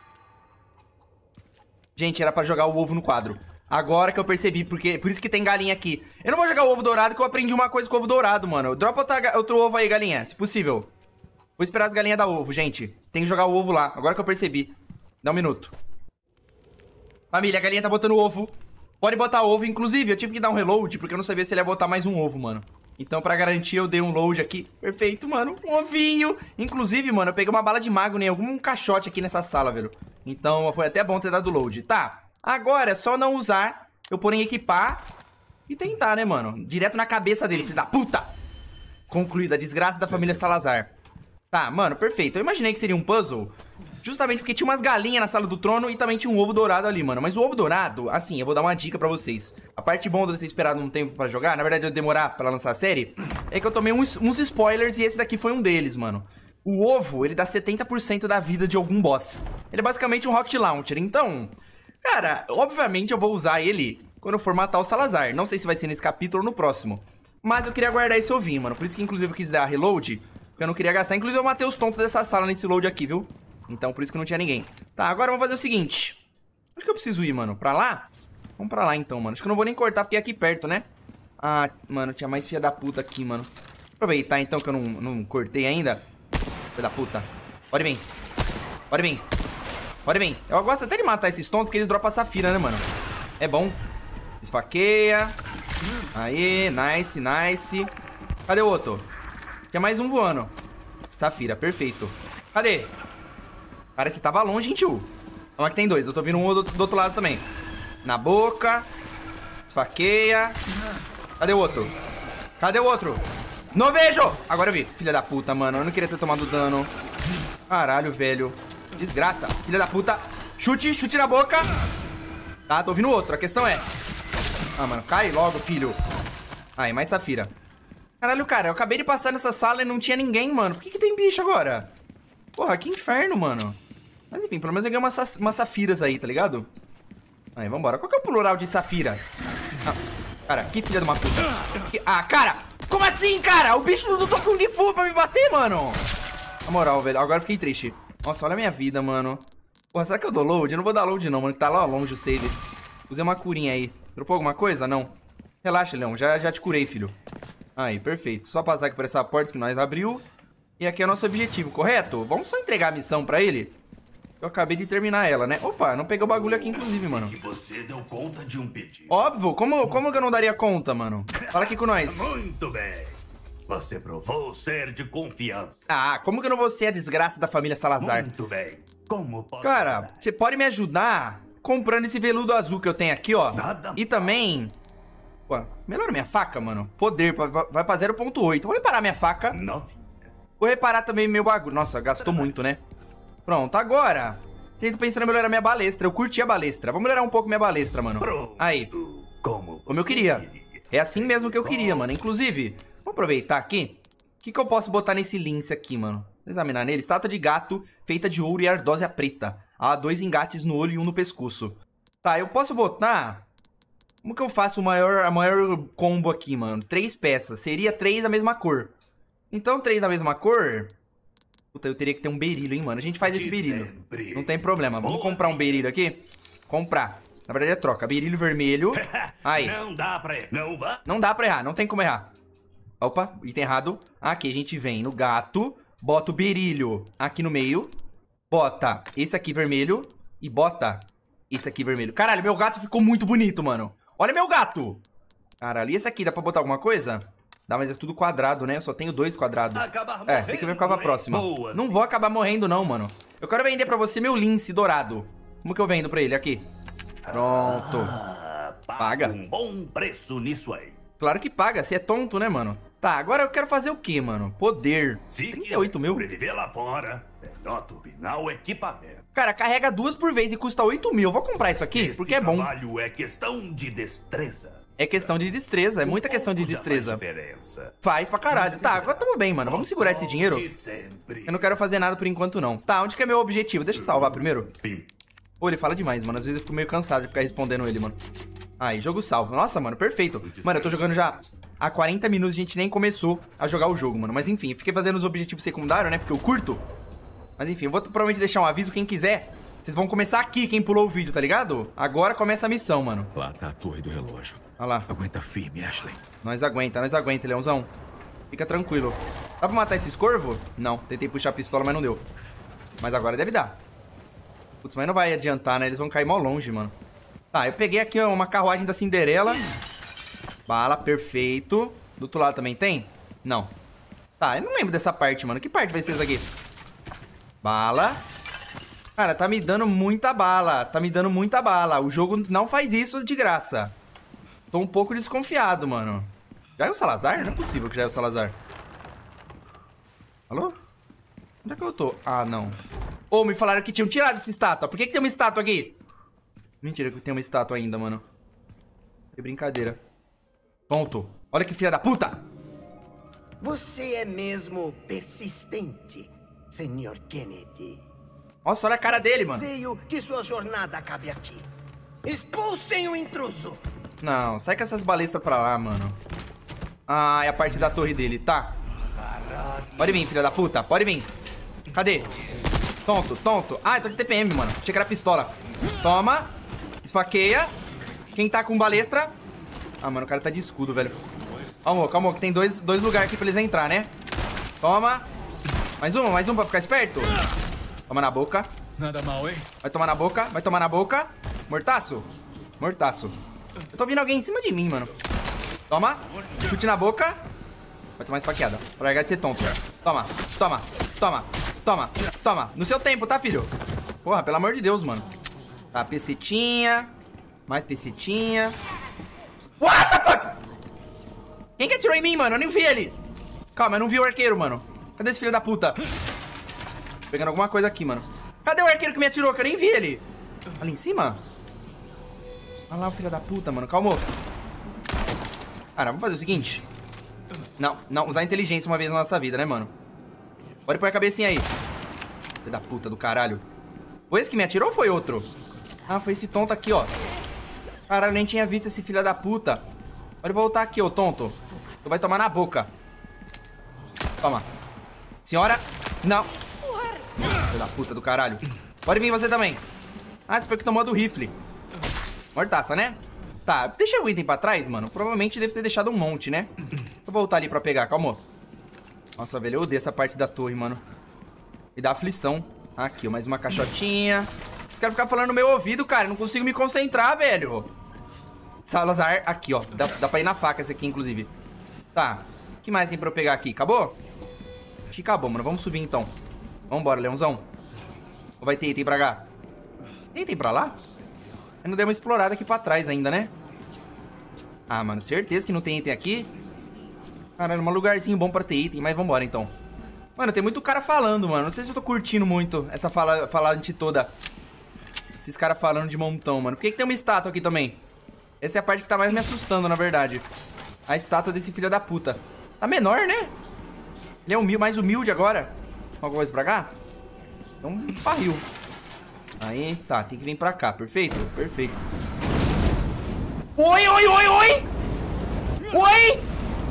A: Gente, era pra jogar o ovo no quadro. Agora que eu percebi, porque por isso que tem galinha aqui. Eu não vou jogar o ovo dourado, que eu aprendi uma coisa com o ovo dourado, mano. Dropa outro ovo aí, galinha, se possível. Vou esperar as galinhas dar ovo, gente. Tem que jogar o ovo lá, agora que eu percebi. Dá um minuto. Família, a galinha tá botando ovo. Pode botar ovo, inclusive eu tive que dar um reload, porque eu não sabia se ele ia botar mais um ovo, mano. Então, pra garantir, eu dei um load aqui. Perfeito, mano. Um ovinho. Inclusive, mano, eu peguei uma bala de mago, né? Algum caixote aqui nessa sala, velho. Então, foi até bom ter dado load. Tá. Agora, é só não usar. Eu pôr em equipar. E tentar, né, mano? Direto na cabeça dele, filho da puta. Concluída. A desgraça da família Salazar. Tá, mano, perfeito. Eu imaginei que seria um puzzle. Justamente porque tinha umas galinhas na sala do trono e também tinha um ovo dourado ali, mano. Mas o ovo dourado, assim, eu vou dar uma dica pra vocês. A parte boa de eu ter esperado um tempo pra jogar, na verdade eu demorar pra lançar a série, é que eu tomei uns spoilers e esse daqui foi um deles, mano. O ovo, ele dá 70% da vida de algum boss. Ele é basicamente um Rocket Launcher. Então, cara, obviamente eu vou usar ele quando eu for matar o Salazar. Não sei se vai ser nesse capítulo ou no próximo. Mas eu queria guardar esse ovinho, mano. Por isso que, inclusive, eu quis dar reload, porque eu não queria gastar. Inclusive, eu matei os tontos dessa sala nesse load aqui, viu? Então, por isso que não tinha ninguém. Tá, agora vamos fazer o seguinte. Onde que eu preciso ir, mano? Pra lá? Vamos pra lá, então, mano. Acho que eu não vou nem cortar, porque é aqui perto, né? Ah, mano, tinha mais filha da puta aqui, mano. Aproveitar, então, que eu não cortei ainda. Filha da puta. Pode vir. Pode vir. Pode vir. Eu gosto até de matar esses tontos, porque eles dropam a safira, né, mano? É bom. Esfaqueia. Aí, nice, nice. Cadê o outro? Tinha mais um voando. Safira, perfeito. Cadê? Parece que tava longe, hein, tio? Então aqui tem dois, eu tô vindo um do outro lado também. Na boca. Esfaqueia. Cadê o outro? Cadê o outro? Não vejo! Agora eu vi. Filha da puta, mano. Eu não queria ter tomado dano. Caralho, velho. Desgraça. Filha da puta. Chute, chute na boca. Tá, tô ouvindo outro. A questão é... Ah, mano, cai logo, filho. Aí, mais safira. Caralho, cara, eu acabei de passar nessa sala e não tinha ninguém, mano. Por que tem bicho agora? Porra, que inferno, mano. Mas enfim, pelo menos eu ganhei umas safiras aí, tá ligado? Aí, vambora. Qual que é o plural de safiras? Ah, cara, que filha de uma puta. Ah, cara! Como assim, cara? O bicho não lutou com Kung Fu pra me bater, mano. Na moral, velho. Agora eu fiquei triste. Nossa, olha a minha vida, mano. Porra, será que eu dou load? Eu não vou dar load não, mano. Que tá lá longe o save. Usei uma curinha aí. Dropou alguma coisa? Não. Relaxa, Leão. Já te curei, filho. Aí, perfeito. Só passar aqui por essa porta que nós abriu. E aqui é o nosso objetivo, correto? Vamos só entregar a missão pra ele. Eu acabei de terminar ela, né? Opa, não peguei o bagulho aqui, inclusive, mano.
D: Que você deu conta de um pedido.
A: Óbvio. Como que eu não daria conta, mano? Fala aqui com nós.
D: Muito bem. Você provou ser de confiança.
A: Ah, como que eu não vou ser a desgraça da família Salazar?
D: Muito bem. Como posso
A: Cara,
D: ajudar?
A: você pode me ajudar comprando esse veludo azul que eu tenho aqui, ó.
D: Nada.
A: E também... Pô, melhora minha faca, mano. Poder, vai pra 0.8. Vou reparar minha faca.
D: Novinha.
A: Vou reparar também meu bagulho. Nossa, gastou muito, né? Pronto, agora... Tô pensando em melhorar minha balestra. Eu curti a balestra. Vou melhorar um pouco minha balestra, mano.
D: Pronto.
A: Aí.
D: Como
A: eu queria. É assim mesmo que eu queria, mano. Inclusive, vamos aproveitar aqui. O que eu posso botar nesse lince aqui, mano? Vou examinar nele. Estátua de gato feita de ouro e ardósia preta. Há 2 engates no olho e 1 no pescoço. Tá, eu posso botar... Como que eu faço a maior combo aqui, mano? 3 peças. Seria 3 da mesma cor. Então, 3 da mesma cor... Puta, eu teria que ter um berilho, hein, mano? A gente faz esse berilho. Não tem problema. Vamos comprar um berilho aqui? Comprar. Na verdade é troca. Berilho vermelho. Aí.
D: Não dá pra errar.
A: Não dá pra errar. Não tem como errar. Opa, item errado. Aqui a gente vem no gato. Bota o berilho aqui no meio. Bota esse aqui vermelho. E bota esse aqui vermelho. Caralho, meu gato ficou muito bonito, mano. Olha meu gato. Caralho, e esse aqui dá pra botar alguma coisa? Dá, mas é tudo quadrado, né? Eu só tenho 2 quadrados. Esse aqui vai ficar pra próxima. Não vou acabar morrendo, não, mano. Eu quero vender pra você meu lince dourado. Como que eu vendo pra ele? Aqui. Pronto. Paga.
D: Um bom preço nisso aí.
A: Claro que paga. Você é tonto, né, mano? Tá, agora eu quero fazer o quê, mano? Poder.
D: Se
A: 38 mil.
D: sobreviver lá fora, melhor turbinar o equipamento.
A: Cara, carrega 2 por vez e custa 8 mil. Eu vou comprar isso aqui, porque é bom.
D: Esse trabalho é questão de destreza.
A: É questão de destreza, é muita questão de destreza.
D: Faz diferença.
A: Faz pra caralho. Tá, agora tamo bem, mano. Vamos segurar esse dinheiro. Eu não quero fazer nada por enquanto, não. Tá, onde que é meu objetivo? Deixa eu salvar primeiro. Pô, ele fala demais, mano. Às vezes eu fico meio cansado de ficar respondendo ele, mano. Aí, jogo salvo. Nossa, mano, perfeito. Mano, eu tô jogando já há 40 minutos, a gente nem começou a jogar o jogo, mano. Mas enfim, eu fiquei fazendo os objetivos secundários, né? Porque eu curto. Mas enfim, eu vou provavelmente deixar um aviso, quem quiser. Vocês vão começar aqui, quem pulou o vídeo, tá ligado? Agora começa a missão, mano.
B: Lá tá a torre do relógio.
A: Olha lá.
B: Aguenta firme, Ashley.
A: Nós aguenta, leãozão. Fica tranquilo. Dá pra matar esses corvos? Não, tentei puxar a pistola, mas não deu. Mas agora deve dar. Putz, mas não vai adiantar, né? Eles vão cair mó longe, mano. Tá, eu peguei aqui ó, uma carruagem da Cinderela. Bala, perfeito. Do outro lado também tem? Não. Tá, eu não lembro dessa parte, mano. Que parte vai ser essa aqui? Bala. Cara, tá me dando muita bala. Tá me dando muita bala. O jogo não faz isso de graça. Tô um pouco desconfiado, mano. Já é o Salazar? Não é possível que já é o Salazar. Alô? Onde é que eu tô? Ah, não. Ô, me falaram que tinham tirado essa estátua. Por que tem uma estátua aqui? Mentira que tem uma estátua ainda, mano. Que brincadeira. Ponto. Olha que filha da puta!
E: Você é mesmo persistente, Sr. Kennedy.
A: Nossa, olha a cara dele, mano.
E: Receio que sua jornada acabe aqui. Expulsem o intruso!
A: Não, sai com essas balestras pra lá, mano. Ah, é a parte da torre dele, tá. Pode vir, filha da puta, pode vir. Cadê? Tonto, tonto. Ah, eu tô de TPM, mano. Achei que era pistola. Toma. Esfaqueia. Quem tá com balestra? Ah, mano, o cara tá de escudo, velho. Calma, calma, que tem dois lugares aqui pra eles entrar, né? Toma. Mais um pra ficar esperto. Toma na boca.
B: Nada mal, hein?
A: Vai tomar na boca, vai tomar na boca. Mortaço. Mortaço. Eu tô vendo alguém em cima de mim, mano. Toma. Chute na boca. Vai tomar esfaqueada. Pra largar de ser tonto. Toma, toma, toma, toma, toma. No seu tempo, tá, filho? Porra, pelo amor de Deus, mano. Tá, pesetinha. Mais pesetinha. What the fuck? Quem que atirou em mim, mano? Eu nem vi ele. Calma, eu não vi o arqueiro, mano. Cadê esse filho da puta? Tô pegando alguma coisa aqui, mano. Cadê o arqueiro que me atirou? Que eu nem vi ele. Ali em cima? Olha lá o filho da puta, mano. Calma. Cara, vamos fazer o seguinte. Não, usar inteligência uma vez na nossa vida, né, mano? Pode pôr a cabecinha aí. Filho da puta do caralho. Foi esse que me atirou ou foi outro? Ah, foi esse tonto aqui, ó. Caralho, nem tinha visto esse filho da puta. Pode voltar aqui, ô tonto. Tu vai tomar na boca. Toma. Senhora, não. Filho da puta do caralho. Pode vir você também. Ah, você foi que tomou do rifle. Mortaça, né? Tá, deixa o item pra trás, mano. Provavelmente deve ter deixado um monte, né? Vou voltar ali pra pegar, calma. Nossa, velho, eu odeio essa parte da torre, mano. Me dá aflição. Aqui, ó, mais uma caixotinha. Os caras ficam falando no meu ouvido, cara. Eu não consigo me concentrar, velho. Salazar, aqui, ó. Dá pra ir na faca esse aqui, inclusive. Tá. O que mais tem pra eu pegar aqui? Acabou? Acho que acabou, mano. Vamos subir, então. Vambora, leãozão. Ou vai ter item pra cá? Tem item pra lá? Eu não dei uma explorada aqui pra trás ainda, né? Ah, mano, certeza que não tem item aqui. Caralho, um lugarzinho bom pra ter item. Mas vambora, então. Mano, tem muito cara falando, mano. Não sei se eu tô curtindo muito essa falante toda. Esses caras falando de montão, mano. Por que tem uma estátua aqui também? Essa é a parte que tá mais me assustando, na verdade. A estátua desse filho da puta. Tá menor, né? Ele é humilde, mais humilde agora. Alguma coisa pra cá? Então, barril. Aí, tá, tem que vir pra cá, perfeito? Perfeito. Oi, oi, oi, oi! Oi!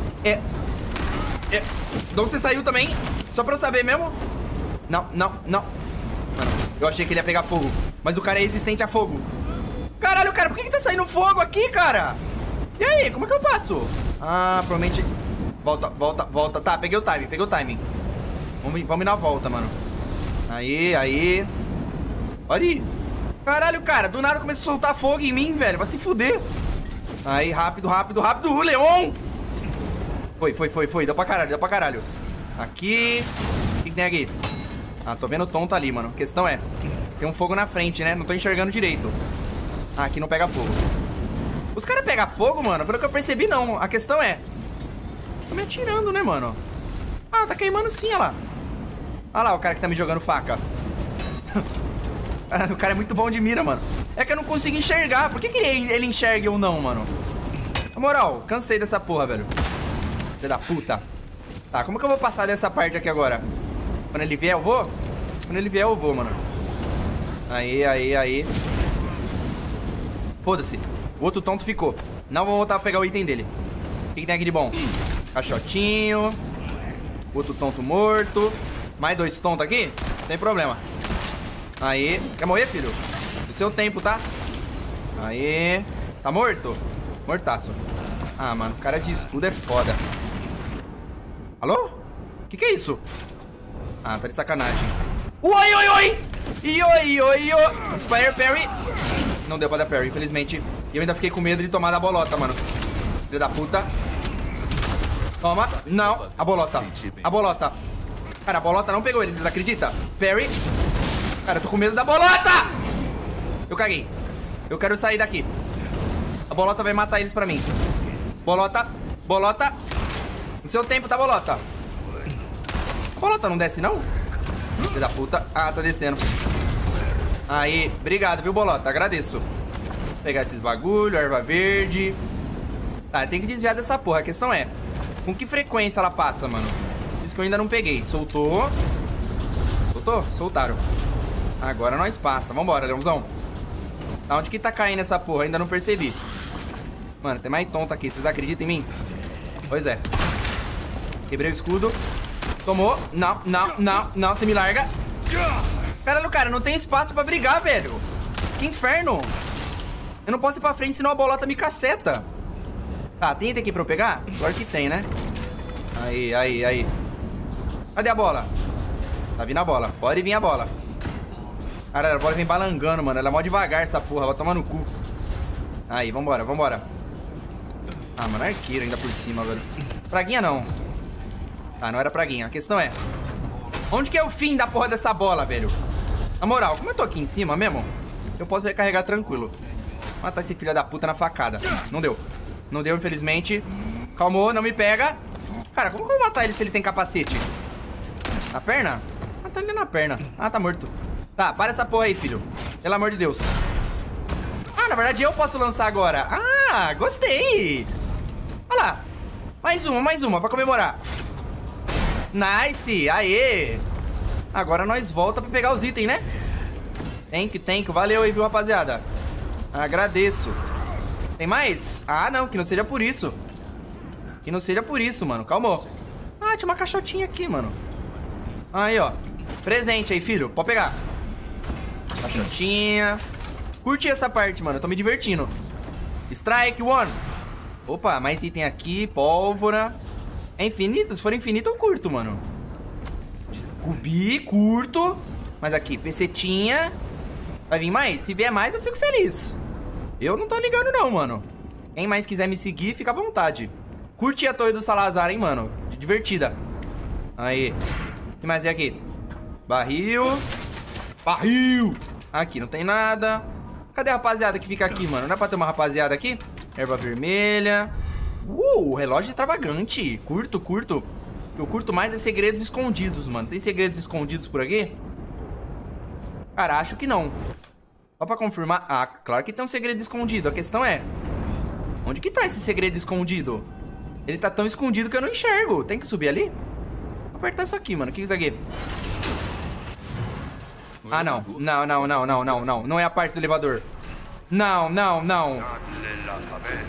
A: De onde você saiu também? Só pra eu saber mesmo. Não. Mano, eu achei que ele ia pegar fogo. Mas o cara é resistente a fogo. Caralho, cara, por que tá saindo fogo aqui, cara? E aí, como é que eu passo? Ah, provavelmente... Volta. Tá, peguei o timing. Vamos na volta, mano. Aí. Olha aí. Caralho, cara, do nada começou a soltar fogo em mim, velho. Vai se fuder. Aí, rápido. O Leon! Foi. Deu pra caralho. Aqui. O que tem aqui? Ah, tô vendo o tonto ali, mano. A questão é... Tem um fogo na frente, né? Não tô enxergando direito. Ah, aqui não pega fogo. Os caras pegam fogo, mano? Pelo que eu percebi, não. A questão é... Tô me atirando, né, mano? Ah, tá queimando sim, olha lá. Olha lá o cara que tá me jogando faca. O cara é muito bom de mira, mano. É que eu não consigo enxergar. Por que ele enxerga ou não, mano? Na moral, cansei dessa porra, velho. Filho da puta. Tá, como que eu vou passar dessa parte aqui agora? Quando ele vier, eu vou? Quando ele vier, eu vou, mano. Aí. Foda-se. O outro tonto ficou. Não vou voltar pra pegar o item dele. O que tem aqui de bom? Caixotinho. Outro tonto morto. Mais 2 tontos aqui? Não tem problema. Aí. Quer morrer, filho? Do seu tempo, tá? Aí. Tá morto? Mortaço. Ah, mano, o cara de escudo é foda. Alô? Que é isso? Ah, tá de sacanagem. Oi! Spire parry. Não deu pra dar parry, infelizmente. E eu ainda fiquei com medo de tomar da bolota, mano. Filho da puta. Toma. Não, a bolota. Cara, a bolota não pegou ele, vocês acreditam? Parry. Cara, eu tô com medo da bolota. Eu caguei. Eu quero sair daqui. A bolota vai matar eles pra mim. Bolota. No seu tempo, tá, bolota? A bolota não desce, não? Filho da puta. Ah, tá descendo. Aí, obrigado, viu, bolota? Agradeço. Vou pegar esses bagulho, erva verde. Tá, tem que desviar dessa porra. A questão é, com que frequência ela passa, mano? Isso que eu ainda não peguei. Soltou. Soltaram. Agora nós passa. Vambora, Leãozão. Tá, onde que tá caindo essa porra? Ainda não percebi. Mano, tem mais tonto aqui. Vocês acreditam em mim? Pois é. Quebrei o escudo. Tomou. Não, você me larga. Caralho, cara, não tem espaço pra brigar, velho. Que inferno. Eu não posso ir pra frente, senão a bolota me caceta. Tá, tem item aqui pra eu pegar? Claro que tem, né? Aí. Cadê a bola? Tá vindo a bola. Pode vir a bola. Caralho, a bola vem balangando, mano. Ela é mó devagar, essa porra. Vai tomar no cu. Aí, vambora. Ah, mano, arqueiro ainda por cima, velho. Praguinha não. Tá, não era praguinha. A questão é, onde que é o fim da porra dessa bola, velho? Na moral, como eu tô aqui em cima mesmo, eu posso recarregar tranquilo. Matar esse filho da puta na facada. Não deu, infelizmente. Calmou, não me pega. Cara, como que eu vou matar ele se ele tem capacete? Na perna? Ah, tá ali na perna. Ah, tá morto. Tá, para essa porra aí, filho. Pelo amor de Deus. Ah, na verdade eu posso lançar agora. Ah, gostei. Olha lá. Mais uma pra comemorar. Nice, aê. Agora nós volta pra pegar os itens, né? Thank you, valeu aí, viu, rapaziada? Agradeço. Tem mais? Ah, não, que não seja por isso. Que não seja por isso, mano, calma. Ah, tinha uma caixotinha aqui, mano. Aí, ó. Presente aí, filho, pode pegar. Caixotinha. Curti essa parte, mano, eu tô me divertindo. Strike one. Opa, mais item aqui, pólvora. É infinito? Se for infinito, eu curto, mano. Cubi, curto. Mas aqui, pesetinha. Vai vir mais? Se vier mais, eu fico feliz. Eu não tô ligando não, mano. Quem mais quiser me seguir, fica à vontade. Curti a torre do Salazar, hein, mano. Divertida. Aí. O que mais é aqui? Barril. Aqui não tem nada. Cadê a rapaziada que fica aqui, mano? Não é pra ter uma rapaziada aqui? Erva vermelha. Relógio extravagante. Curto. Eu curto mais é segredos escondidos, mano. Tem segredos escondidos por aqui? Cara, acho que não. Só pra confirmar. Ah, claro que tem um segredo escondido. A questão é, onde que tá esse segredo escondido? Ele tá tão escondido que eu não enxergo. Tem que subir ali? Vou apertar isso aqui, mano. O que é isso aqui? Ah, não. Não. Não é a parte do elevador. Não.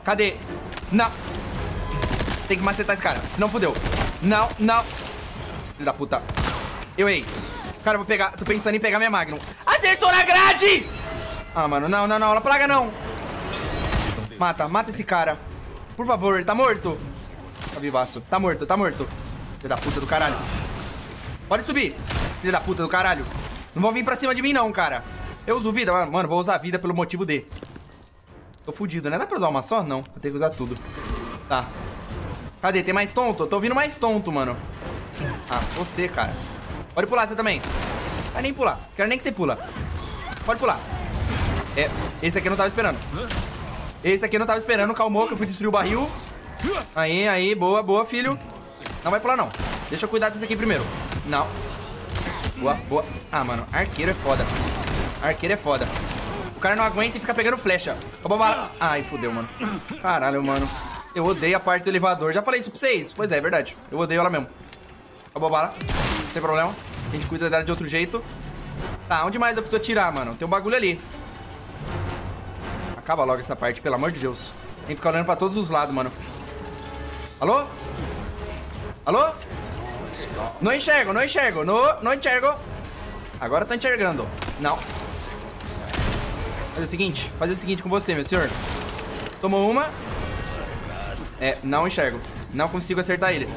A: Cadê? Não. Tem que macetar esse cara, senão fodeu. Não, não. Filho da puta. Eu errei. Cara, eu vou pegar. Tô pensando em pegar minha Magnum. Acertou na grade! Ah, mano, não, não, não. Ela praga não. Mata, mata esse cara. Por favor, ele tá morto. Tá vivaço. Tá morto, tá morto. Filho da puta do caralho. Pode subir. Filho da puta do caralho. Não vão vir pra cima de mim, não, cara. Eu uso vida, mano. Vou usar vida pelo motivo de. Tô fudido, né? Dá pra usar uma só? Não. Vou ter que usar tudo. Tá. Cadê? Tem mais tonto? Eu tô ouvindo mais tonto, mano. Ah, você, cara. Pode pular, você também. Vai nem pular. Quero nem que você pula. Pode pular. É, esse aqui eu não tava esperando. Esse aqui eu não tava esperando. Calmou que eu fui destruir o barril. Aí, aí. Boa, boa, filho. Não vai pular, não. Deixa eu cuidar desse aqui primeiro. Não. Boa, boa. Ah, mano. Arqueiro é foda. Arqueiro é foda. O cara não aguenta e fica pegando flecha. Acabou a bala. Ai, fodeu, mano. Caralho, mano. Eu odeio a parte do elevador. Já falei isso pra vocês. Pois é, é verdade. Eu odeio ela mesmo. Acabou a bala. Não tem problema. A gente cuida dela de outro jeito. Tá, onde mais eu preciso atirar, mano? Tem um bagulho ali. Acaba logo essa parte, pelo amor de Deus. Tem que ficar olhando pra todos os lados, mano. Alô? Alô? Não enxergo, não enxergo. Não enxergo. Agora eu tô enxergando. Não. Fazer o seguinte com você, meu senhor. Tomou uma. É, não enxergo. Não consigo acertar ele.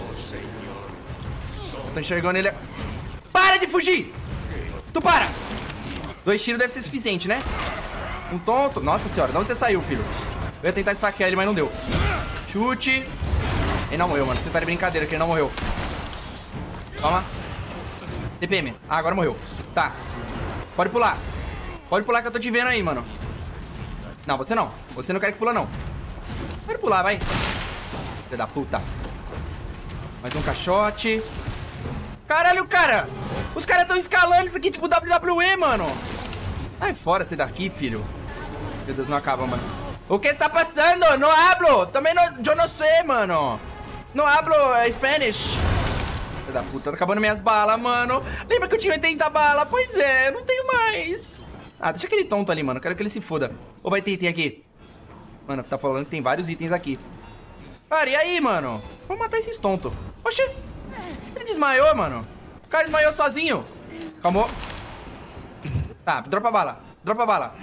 A: Tô enxergando ele. Para de fugir! Tu para! 2 tiros deve ser suficiente, né? Um tonto. Nossa senhora, de onde você saiu, filho? Eu ia tentar esfaquear ele, mas não deu. Chute. Ele não morreu, mano. Você tá de brincadeira que ele não morreu. Toma. TPM. Ah, agora morreu. Tá. Pode pular. Pode pular que eu tô te vendo aí, mano. Não, você não. Você não quer que pula, não. Pode pular, vai. Filho da puta. Mais um caixote. Caralho, cara. Os caras estão escalando isso aqui tipo WWE, mano. Ai, fora você daqui, filho. Meu Deus, não acaba, mano. O que está passando? Não hablo. Também não... Eu não sei, mano. Não hablo Spanish. Filho da puta, tá acabando minhas balas, mano. Lembra que eu tinha 80 balas? Pois é, não tenho mais. Ah, deixa aquele tonto ali, mano. Quero que ele se foda. Ou vai ter item aqui? Mano, tá falando que tem vários itens aqui. Cara, e aí, mano? Vamos matar esses tontos. Oxi. Ele desmaiou, mano. O cara desmaiou sozinho. Calmou. Tá, dropa a bala. Dropa a bala.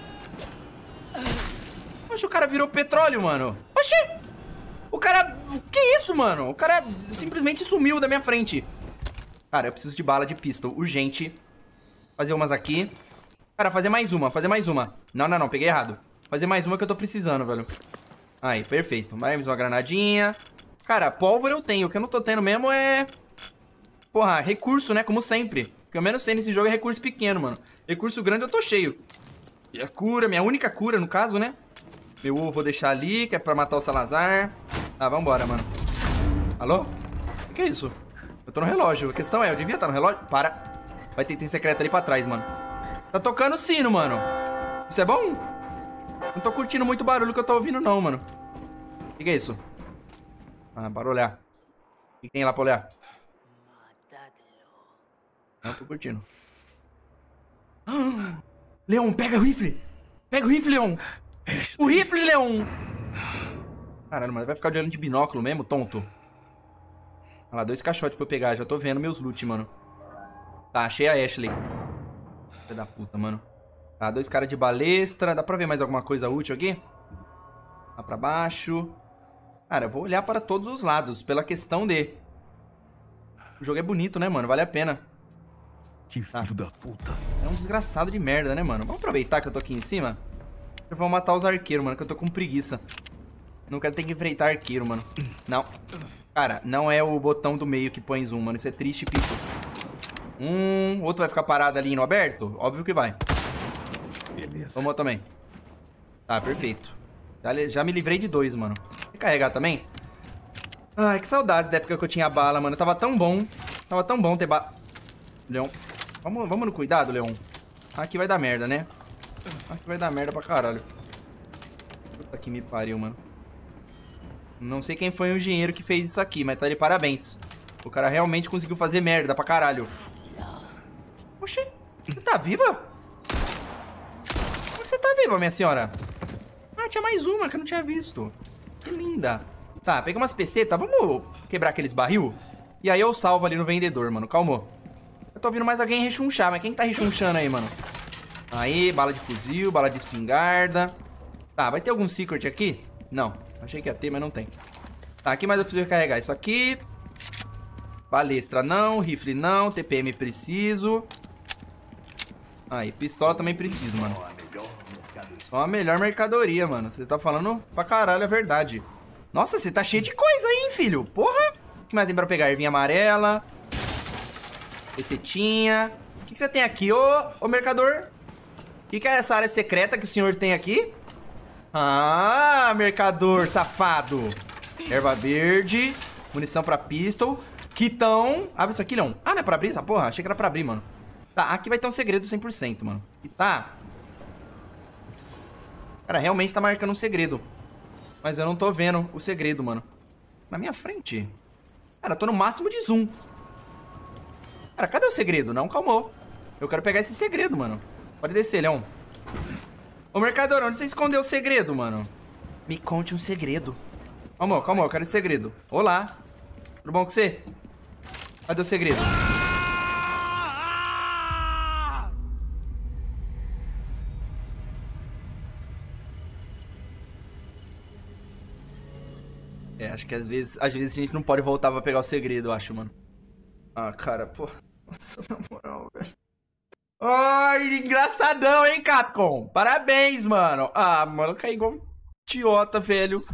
A: Oxi, o cara virou petróleo, mano. Oxi. O cara... Que isso, mano? O cara simplesmente sumiu da minha frente. Cara, eu preciso de bala de pistol. Urgente. Fazer umas aqui. Cara, fazer mais uma. Fazer mais uma. Não, não, não. Peguei errado. Fazer mais uma que eu tô precisando, velho. Aí, perfeito. Mais uma granadinha. Cara, pólvora eu tenho. O que eu não tô tendo mesmo é... Porra, recurso, né? Como sempre. O que eu menos tenho nesse jogo é recurso pequeno, mano. Recurso grande eu tô cheio. E a cura, minha única cura, no caso, né? Meu ovo vou deixar ali, que é pra matar o Salazar. Ah, vambora, mano. Alô? O que é isso? Eu tô no relógio. A questão é, eu devia estar no relógio? Para. Vai ter item secreto ali pra trás, mano. Tá tocando o sino, mano. Isso é bom? Não tô curtindo muito o barulho que eu tô ouvindo, não, mano. O que é isso? Ah, bora olhar. O que tem lá pra olhar? Não tô curtindo. Ah, Leon, pega o rifle. Pega o rifle, Leon. O rifle, Leon. Caralho, mano, vai ficar olhando de binóculo mesmo, tonto. Olha lá, 2 caixotes pra eu pegar. Já tô vendo meus loot, mano. Tá, achei a Ashley. Filha da puta, mano. Tá, 2 caras de balestra. Dá pra ver mais alguma coisa útil aqui? Lá pra baixo. Cara, eu vou olhar para todos os lados. Pela questão de... O jogo é bonito, né, mano? Vale a pena.
D: Que filho da puta.
A: É um desgraçado de merda, né, mano? Vamos aproveitar que eu tô aqui em cima. Eu vou matar os arqueiros, mano, que eu tô com preguiça. Não quero ter que enfrentar arqueiro, mano. Não. Cara, não é o botão do meio que põe zoom, mano. Isso é triste, pico. Outro vai ficar parado ali no aberto? Óbvio que vai.
D: Beleza.
A: Tomou também. Tá, perfeito. Já me livrei de 2, mano. Quer carregar também? Ai, que saudades da época que eu tinha bala, mano. Tava tão bom. Tava tão bom ter bala. Leon. Vamos no cuidado, Leon. Aqui vai dar merda, né? Aqui vai dar merda pra caralho. Puta que me pariu, mano. Não sei quem foi o engenheiro que fez isso aqui, mas tá de parabéns. O cara realmente conseguiu fazer merda pra caralho. Oxi, você tá viva? Como você tá viva, minha senhora? Ah, tinha mais uma que eu não tinha visto. Que linda. Tá, peguei umas pesetas. Vamos quebrar aqueles barril? E aí eu salvo ali no vendedor, mano. Calmou. Eu tô ouvindo mais alguém rechunchar, mas quem que tá rechunchando aí, mano? Aí, bala de fuzil, bala de espingarda. Tá, vai ter algum secret aqui? Não. Achei que ia ter, mas não tem. Tá, aqui mais eu preciso carregar isso aqui. Balestra não, rifle não, TPM preciso. Aí, pistola também preciso, mano. Só a melhor mercadoria, mano. Você tá falando pra caralho, é verdade. Nossa, você tá cheio de coisa aí, hein, filho? Porra! O que mais tem pra pegar? Ervinha amarela. Recetinha. O que você tem aqui, ô mercador? O que é essa área secreta que o senhor tem aqui? Ah, mercador safado. Erva verde. Munição pra pistol. Quitão. Abre isso aqui, não. Ah, não é pra abrir essa porra? Achei que era pra abrir, mano. Tá, aqui vai ter um segredo 100%, mano. E tá. Cara, realmente tá marcando um segredo. Mas eu não tô vendo o segredo, mano. Na minha frente. Cara, eu tô no máximo de zoom. Cara, cadê o segredo? Não, calmou. Eu quero pegar esse segredo, mano. Pode descer, Leão. Ô, mercador, onde você escondeu o segredo, mano? Me conte um segredo. Calma, calma, eu quero esse segredo. Olá. Tudo bom com você? Cadê o segredo? É, acho que às vezes a gente não pode voltar pra pegar o segredo, eu acho, mano. Ah, cara, pô. Nossa, na moral, velho. Ai, engraçadão, hein, Capcom? Parabéns, mano. Ah, mano, eu caí igual um idiota, velho.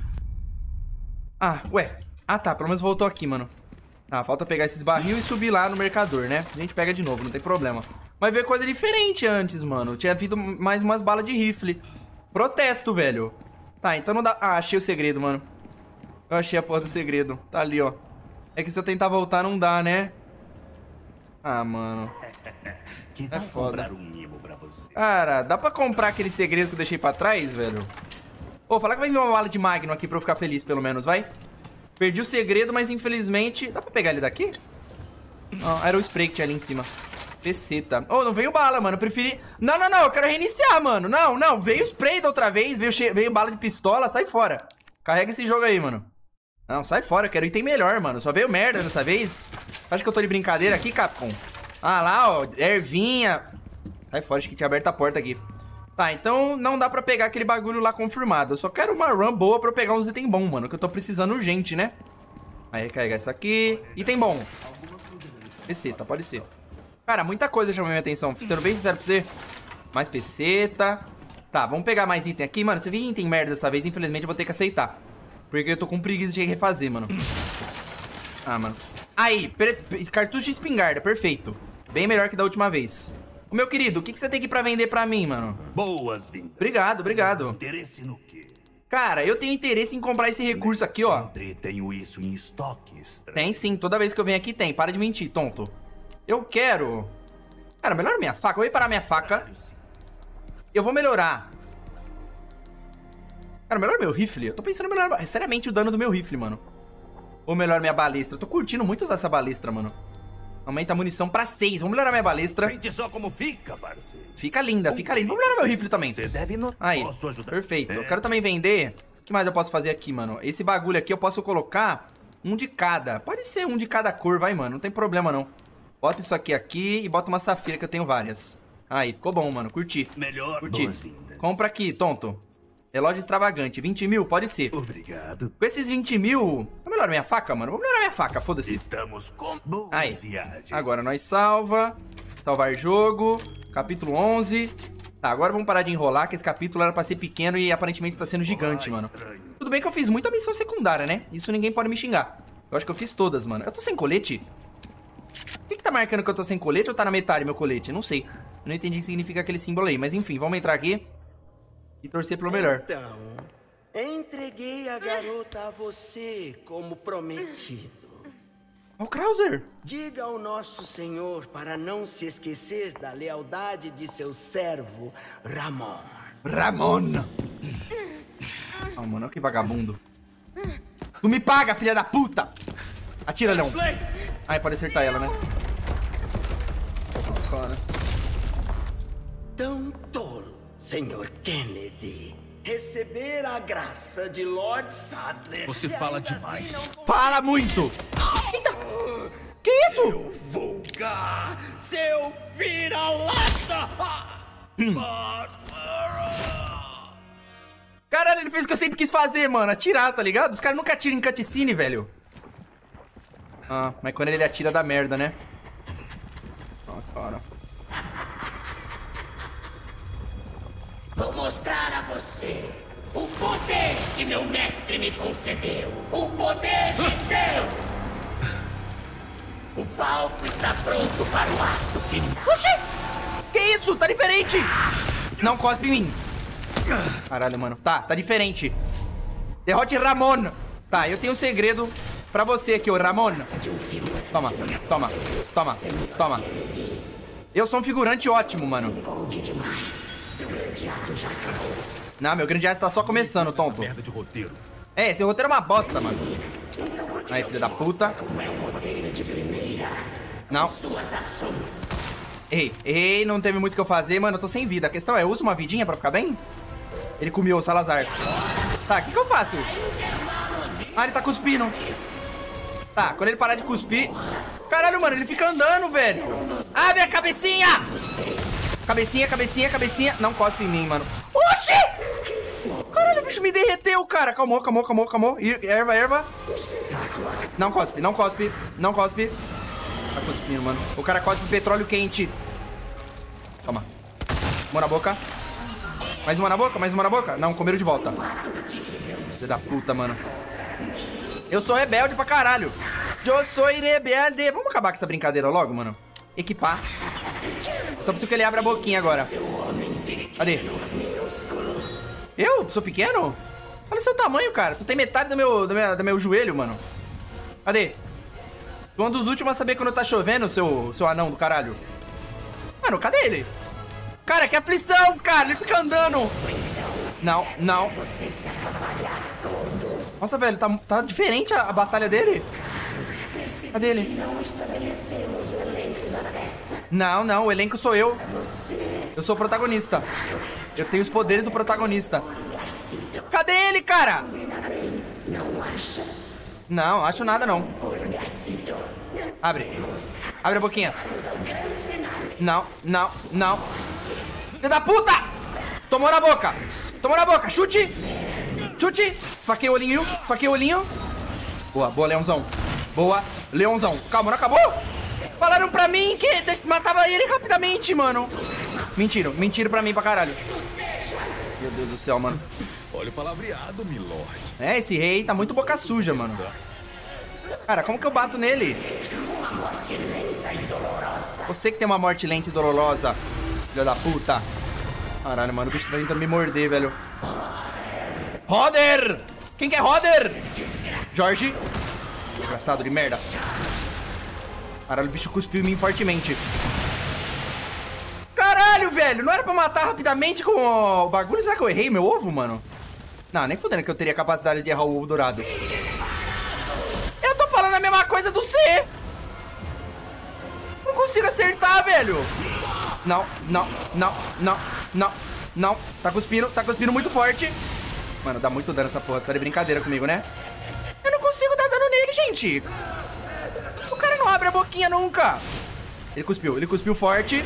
A: Ah, ué. Ah, tá, pelo menos voltou aqui, mano. Ah, falta pegar esses barril e subir lá no mercador, né? A gente pega de novo, não tem problema. Mas veio coisa diferente antes, mano. Tinha havido mais umas balas de rifle. Protesto, velho. Tá, então não dá... Ah, achei o segredo, mano. Eu achei a porra do segredo. Tá ali, ó. É que se eu tentar voltar, não dá, né? Ah, mano. É foda. Cara, dá pra comprar aquele segredo que eu deixei pra trás, velho? Ô, fala que vai vir uma bala de Magnum aqui pra eu ficar feliz, pelo menos, vai? Perdi o segredo, mas infelizmente... Dá pra pegar ele daqui? Não, era o spray que tinha ali em cima. Peceta. Ô, não veio bala, mano. Eu preferi... Não, não, não. Eu quero reiniciar, mano. Não, não. Veio spray da outra vez. Veio bala de pistola. Sai fora. Carrega esse jogo aí, mano. Não, sai fora. Eu quero item melhor, mano. Só veio merda dessa vez. Acha que eu tô de brincadeira aqui, Capcom? Ah, lá, ó. Ervinha. Sai fora. Acho que tinha aberto a porta aqui. Tá, então não dá pra pegar aquele bagulho lá confirmado. Eu só quero uma run boa pra eu pegar uns itens bons, mano. Que eu tô precisando urgente, né? Aí, recarregar isso aqui. Item bom. Peceta, pode ser. Cara, muita coisa chamou minha atenção. Sendo bem sincero pra você. Mais peceta. Tá, vamos pegar mais item aqui. Mano, se eu vi item merda dessa vez, infelizmente eu vou ter que aceitar. Porque eu tô com preguiça de refazer, mano. Ah, mano. Aí, cartucho de espingarda, perfeito. Bem melhor que da última vez. Ô, meu querido, o que você tem aqui pra vender pra mim, mano?
D: Boas-vindas.
A: Obrigado, obrigado.
D: Interesse no quê?
A: Cara, eu tenho interesse em comprar esse recurso aqui, ó.
D: Tenho isso em estoque, estranho.
A: Tem sim, toda vez que eu venho aqui tem. Para de mentir, tonto. Eu quero... Cara, melhora minha faca. Eu vou reparar minha faca. Eu vou melhorar. Cara, melhora meu rifle. Eu tô pensando em melhorar seriamente o dano do meu rifle, mano. Ou melhor minha balestra. Eu tô curtindo muito usar essa balestra, mano. Aumenta a munição pra 6. Vamos melhorar minha balestra.
D: Sente só como fica, parceiro.
A: Fica linda, fica linda. Vamos melhorar meu rifle também.
D: Você deve notar.
A: Aí,
D: Posso ajudar?
A: perfeito. Eu quero também vender... O que mais eu posso fazer aqui, mano? Esse bagulho aqui eu posso colocar um de cada. Pode ser um de cada cor, vai, mano. Não tem problema, não. Bota isso aqui e bota uma safira, que eu tenho várias. Aí, ficou bom, mano. Curti.
D: Melhor,
A: curti.
D: boas-vindas.
A: Compra aqui, tonto. Relógio extravagante. 20 mil, pode ser.
D: Obrigado.
A: Com esses 20 mil... Vou melhorar minha faca, mano. Vou melhorar minha faca, foda-se.
D: Estamos com boas
A: Aí,
D: viagens.
A: agora nós salva. Salvar jogo. Capítulo 11. Tá, agora vamos parar de enrolar, que esse capítulo era pra ser pequeno e aparentemente tá sendo gigante, mano.
D: Estranho.
A: Tudo bem que eu fiz muita missão secundária, né? Isso ninguém pode me xingar. Eu acho que eu fiz todas, mano. Eu tô sem colete? O que tá marcando que eu tô sem colete ou tá na metade meu colete? Não sei. Eu não entendi o que significa aquele símbolo aí. Mas enfim, vamos entrar aqui e torcer pelo melhor.
E: Então, entreguei a garota a você como prometido.
A: Ó o Krauser.
E: Diga ao nosso senhor para não se esquecer da lealdade de seu servo, Ramon.
A: Ramon. Ah, mano, que vagabundo. Tu me paga, filha da puta. Atira, Leão. Ai, pode acertar ela, né? Oh, cara.
E: Tão tolo, senhor Kennedy. receber a graça de Lord Sadler.
B: Você
E: e
B: fala
E: ainda
B: demais.
E: assim não...
A: Fala muito! Eita! Que isso?
D: Vulgar, seu vira-lata!
A: Caralho, ele fez o que eu sempre quis fazer, mano. Atirar, tá ligado? Os caras nunca atiram em cutscene, velho. Ah, mas quando ele atira dá merda, né? Ah, cara.
F: Vou mostrar a você o poder que meu mestre me concedeu. O poder de Deus. O palco está pronto para o ato final.
A: Oxi! Que isso? Tá diferente! Não cospe em mim. Caralho, mano. Tá diferente. Derrote Ramon. Tá, eu tenho um segredo pra você aqui, ô Ramon. Toma, toma, toma, toma. Eu sou um figurante ótimo, mano. Não, meu grande arte tá só começando, tonto.
D: Merda de roteiro.
A: É, esse roteiro é uma bosta, mano. Aí, filho da puta. Não. Errei, não teve muito o que eu fazer, mano. Eu tô sem vida. A questão é, eu uso uma vidinha pra ficar bem? Ele comeu o Salazar. Tá, o que eu faço? Ah, ele tá cuspindo. Tá, quando ele parar de cuspir... Caralho, mano, ele fica andando, velho. Abre a cabecinha! Cabecinha, cabecinha, cabecinha. Não cospe em mim, mano. Oxi! Caralho, o bicho me derreteu, cara. Calmou, calmou, calmou, calmou. Erva, erva. Não cospe, não cospe, não cospe. Tá cuspindo, mano. O cara cospe petróleo quente. Toma. Uma na boca. Mais uma na boca, mais uma na boca. Não, comeram de volta. Filho da puta, mano. Eu sou rebelde pra caralho. Eu sou rebelde. Vamos acabar com essa brincadeira logo, mano. Equipar. Eu só preciso que ele abra a boquinha agora. Cadê? Eu? Sou pequeno? Olha o seu tamanho, cara. Tu tem metade do meu joelho, mano. Cadê? Tu é um dos últimos a saber quando tá chovendo, seu anão do caralho. Mano, cadê ele? Cara, que aflição, cara. Ele fica andando. Não, não. Nossa, velho, tá diferente a batalha dele. Cadê ele? Não, não, o elenco sou eu. Eu sou o protagonista. Eu tenho os poderes do protagonista. Cadê ele, cara? Não, acho nada, não. Abre. Abre a boquinha. Não, não, não. Filho da puta! Tomou na boca. Tomou na boca. Chute. Chute. Esfaquei o olhinho. Esfaquei o olhinho. Boa, boa, leãozão. Boa, leãozão. Calma, não acabou? Falaram pra mim que matava ele rapidamente, mano. Mentiram, mentiram pra mim pra caralho. Meu Deus do céu, mano.
B: Olha o palavreado, milord.
A: É, esse rei tá muito boca suja, mano. Cara, como que eu bato nele? Você que tem uma morte lenta e dolorosa, filho da puta. Caralho, mano, o bicho tá tentando me morder, velho. Roder! Quem que é Roder? Jorge. Desgraçado de merda. Caralho, o bicho cuspiu em mim fortemente. Caralho, velho. Não era pra matar rapidamente com o bagulho? Será que eu errei meu ovo, mano? Não, nem fudendo que eu teria capacidade de errar o ovo dourado. Eu tô falando a mesma coisa do C. Não consigo acertar, velho. Não, não, não, não, não, não. Tá cuspindo muito forte. Mano, dá muito dano essa porra. Você tá de brincadeira comigo, né? Eu não consigo dar dano nele, gente. O cara não abre a boquinha nunca. Ele cuspiu forte.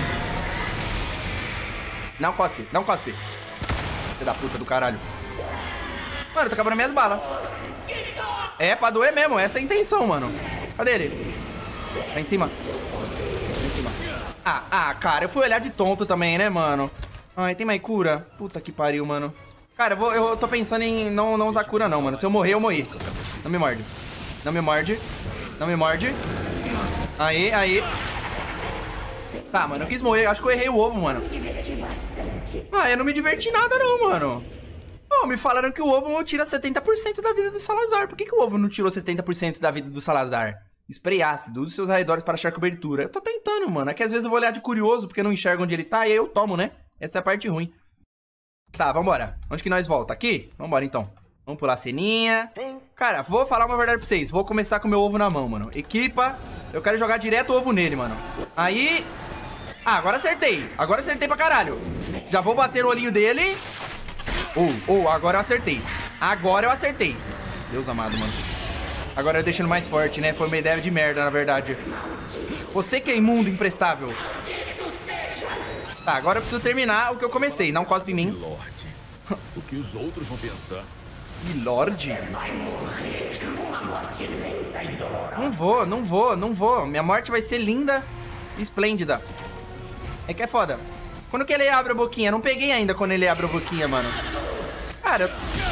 A: Não cospe, não cospe. Filho da puta do caralho. Mano, tá acabando minhas balas. É, pra doer mesmo, essa é a intenção, mano. Cadê ele? Lá em cima. Lá em cima. Ah, cara, eu fui olhar de tonto também, né, mano? Ai, tem mais cura? Puta que pariu, mano. Cara, eu tô pensando em não usar cura não, mano. Se eu morrer, eu morri. Não me morde. Não me morde. Não me morde. Aí, aí. Tá, mano, eu quis morrer. Acho que eu errei o ovo, mano. Ah, eu não me diverti nada não, mano. Oh, me falaram que o ovo não tira 70% da vida do Salazar. Por que o ovo não tirou 70% da vida do Salazar? Spray ácido, use seus arredores para achar cobertura. Eu tô tentando, mano. É que às vezes eu vou olhar de curioso porque eu não enxergo onde ele tá e aí eu tomo, né? Essa é a parte ruim. Tá, vambora. Onde que nós volta? Aqui? Vambora, então. Vamos pular a ceninha. Cara, vou falar uma verdade pra vocês. Vou começar com o meu ovo na mão, mano. Equipa. Eu quero jogar direto o ovo nele, mano. Aí... Ah, agora acertei. Agora acertei pra caralho. Já vou bater no olhinho dele. Agora eu acertei. Agora eu acertei. Deus amado, mano. Agora eu deixando mais forte, né? Foi uma ideia de merda, na verdade. Você que é imundo, imprestável. Tá, agora eu preciso terminar o que eu comecei. Não cospe em mim.
B: Lorde, o que os outros vão pensar?
A: Lorde? Não vou. Minha morte vai ser linda e esplêndida. É que é foda. Quando que ele abre a boquinha? Eu não peguei ainda quando ele abre a boquinha, mano. Cara,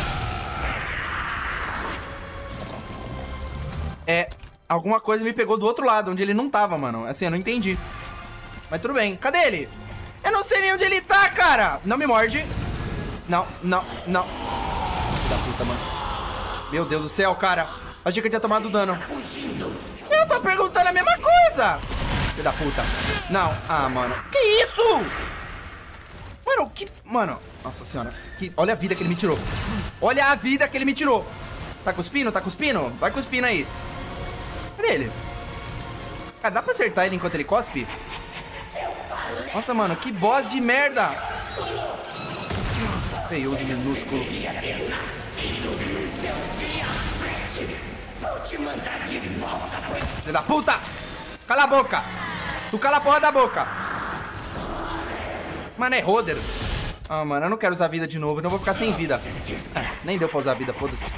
A: alguma coisa me pegou do outro lado, onde ele não tava, mano. Assim, eu não entendi. Mas tudo bem. Cadê ele? Eu não sei nem onde ele tá, cara. Não me morde. Não. Da puta, mano. Meu Deus do céu, cara. Achei que eu tinha tomado dano. Eu tô perguntando a mesma coisa. Filho da puta. Não. Ah, mano. Que isso? Mano, que... Mano. Nossa senhora. Olha a vida que ele me tirou. Olha a vida que ele me tirou. Tá cuspindo? Tá cuspindo? Vai cuspindo aí. Cadê ele? Cara, dá pra acertar ele enquanto ele cospe? Nossa, mano, que boss de merda. Feioso minúsculo. Filho da puta! Cala a boca! Tu cala a porra da boca! Mano, é Roder. Ah, mano, eu não quero usar vida de novo. Eu não vou ficar sem vida. Nem deu pra usar vida, foda-se.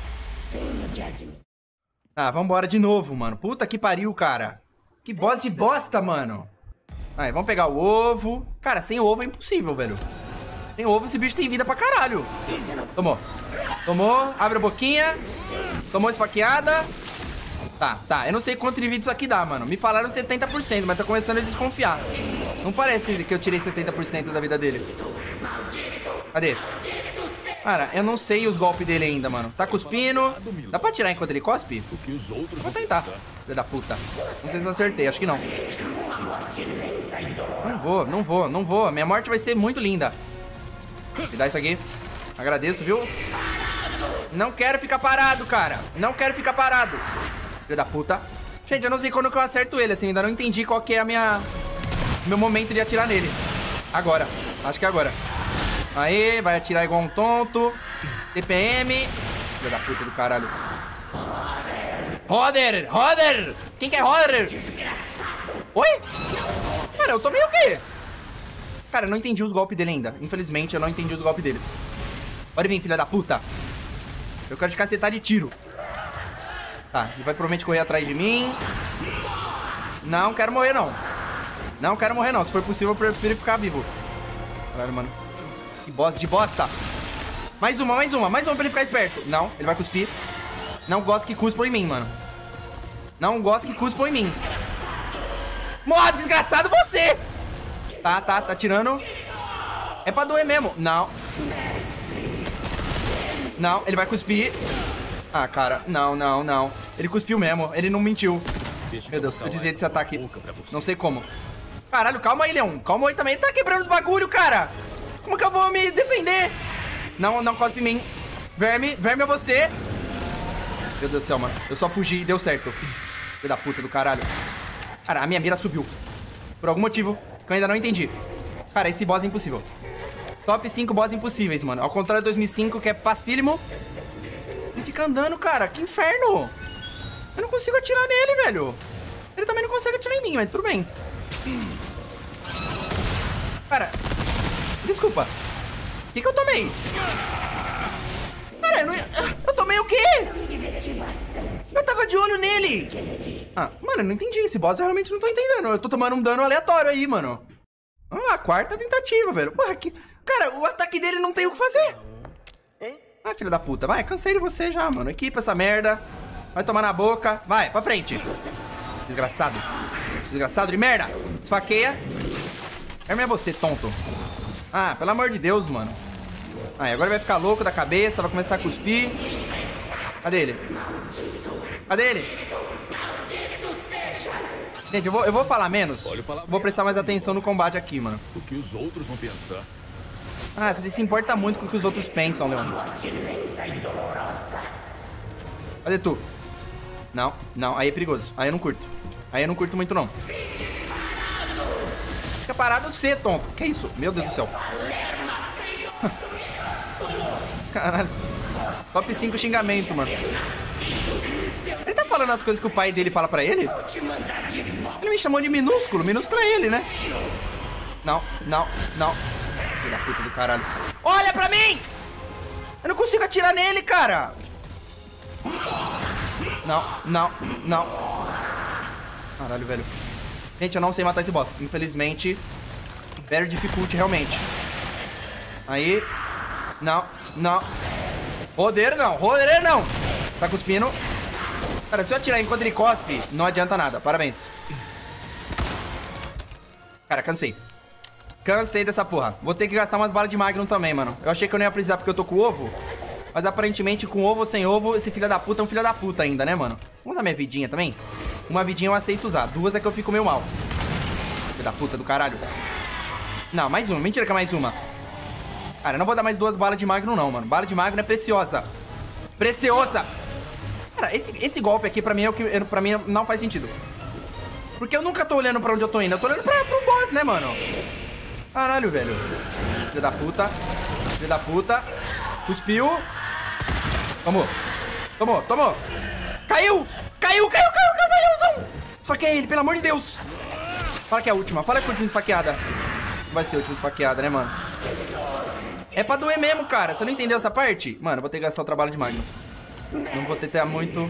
A: Ah, vambora de novo, mano. Puta que pariu, cara. Que boss de bosta, mano. Aí, vamos pegar o ovo. Cara, sem ovo é impossível, velho. Sem ovo, esse bicho tem vida pra caralho. Tomou. Abre a boquinha. Tomou esfaqueada. Tá. Eu não sei quanto de vida isso aqui dá, mano. Me falaram 70%, mas tô começando a desconfiar. Não parece que eu tirei 70% da vida dele. Cadê? Cara, eu não sei os golpes dele ainda, mano. Tá cuspindo. Dá pra tirar enquanto ele cospe? Vou tentar. Filho da puta. Não sei se eu acertei, acho que não. Não vou. Minha morte vai ser muito linda. Me dá isso aqui. Agradeço, viu? Não quero ficar parado, cara. Não quero ficar parado. Filho da puta. Gente, eu não sei quando que eu acerto ele, assim. Ainda não entendi qual que é meu momento de atirar nele. Agora. Acho que é agora. Aí, vai atirar igual um tonto. TPM. Filho da puta do caralho. Roder! Quem que é Roder? Oi? Cara, eu tomei o quê? Cara, eu não entendi os golpes dele ainda. Infelizmente, eu não entendi os golpes dele. Pode vir, filha da puta. Eu quero te cacetar de tiro. Tá, ele vai provavelmente correr atrás de mim. Não quero morrer, não. Não quero morrer, não. Se for possível, eu prefiro ficar vivo. Caralho, mano. Que bosta de bosta. Mais uma pra ele ficar esperto. Não, ele vai cuspir. Não gosto que cuspam em mim, mano. Não gosto que cuspam em mim. Morra, desgraçado você! Tá tirando. É pra doer mesmo. Não. Não, ele vai cuspir. Ah, cara, não. Ele cuspiu mesmo, ele não mentiu. Meu Deus, eu desviei desse ataque. Não sei como. Caralho, calma aí, Leão. Calma aí também, ele tá quebrando os bagulho, cara. Como que eu vou me defender? Não cospe em mim. Verme é você. Meu Deus do céu, mano. Eu só fugi e deu certo. Filho da puta do caralho. Cara, a minha mira subiu. Por algum motivo que eu ainda não entendi. Cara, esse boss é impossível. Top 5 boss impossíveis, mano. Ao contrário de 2005, que é facílimo. Ele fica andando, cara. Que inferno. Eu não consigo atirar nele, velho. Ele também não consegue atirar em mim, mas tudo bem. Cara, desculpa. O que eu tomei? Cara, eu tomei o quê? Eu tava de olho nele. Ah, mano, eu não entendi. Esse boss eu realmente não tô entendendo. Eu tô tomando um dano aleatório aí, mano. Vamos lá, quarta tentativa, velho. Porra, cara, o ataque dele não tem o que fazer. Ah, filho da puta. Vai, cansei de você já, mano. Equipa essa merda. Vai tomar na boca. Vai, pra frente. Desgraçado. Desgraçado de merda. Esfaqueia. É você, tonto. Ah, pelo amor de Deus, mano. Ah, agora vai ficar louco da cabeça. Vai começar a cuspir. Cadê ele? Cadê ele? Gente, eu vou falar menos. Vou prestar mais atenção no combate aqui, mano.
B: O que os outros vão pensar?
A: Ah, você se importa muito com o que os outros pensam, Leon. Cadê tu? Não, aí é perigoso. Aí eu não curto. Aí eu não curto muito, não. Fica parado você, tonto. Que isso? Meu Deus do céu. Caralho. Top 5 xingamento, mano. Ele tá falando as coisas que o pai dele fala pra ele? Ele me chamou de minúsculo. Minúsculo é ele, né? Não, não, não. Filho da puta do caralho. Olha pra mim! Eu não consigo atirar nele, cara. Não, não, não. Caralho, velho. Gente, eu não sei matar esse boss. Infelizmente. Very difficult, realmente. Aí. Não, não. Rodeiro não, rodeiro não. Tá cuspindo. Cara, se eu atirar enquanto ele cospe, não adianta nada. Parabéns. Cara, cansei. Cansei dessa porra. Vou ter que gastar umas balas de Magnum também, mano. Eu achei que eu não ia precisar porque eu tô com ovo. Mas aparentemente, com ovo ou sem ovo, esse filho da puta é um filho da puta ainda, né, mano? Vamos usar minha vidinha também? Uma vidinha eu aceito usar. Duas é que eu fico meio mal. Filho da puta do caralho. Não, mais uma. Mentira que é mais uma. Cara, eu não vou dar mais 2 balas de Magnum, não, mano. Bala de Magnum é preciosa. Preciosa! Cara, esse golpe aqui, pra mim, é o que pra mim não faz sentido. Porque eu nunca tô olhando pra onde eu tô indo. Eu tô olhando pro boss, né, mano? Caralho, velho. Filho da puta. Filho da puta. Cuspiu. Tomou. Tomou, tomou. Caiu! Caiu, caiu, caiu, cavalhãozão! Esfaqueia ele, pelo amor de Deus. Fala que é a última. Fala que é a última esfaqueada. Não vai ser a última esfaqueada, né, mano? É pra doer mesmo, cara. Você não entendeu essa parte? Mano, eu vou ter que gastar o trabalho de Magnum. Não vou ter que ter muito...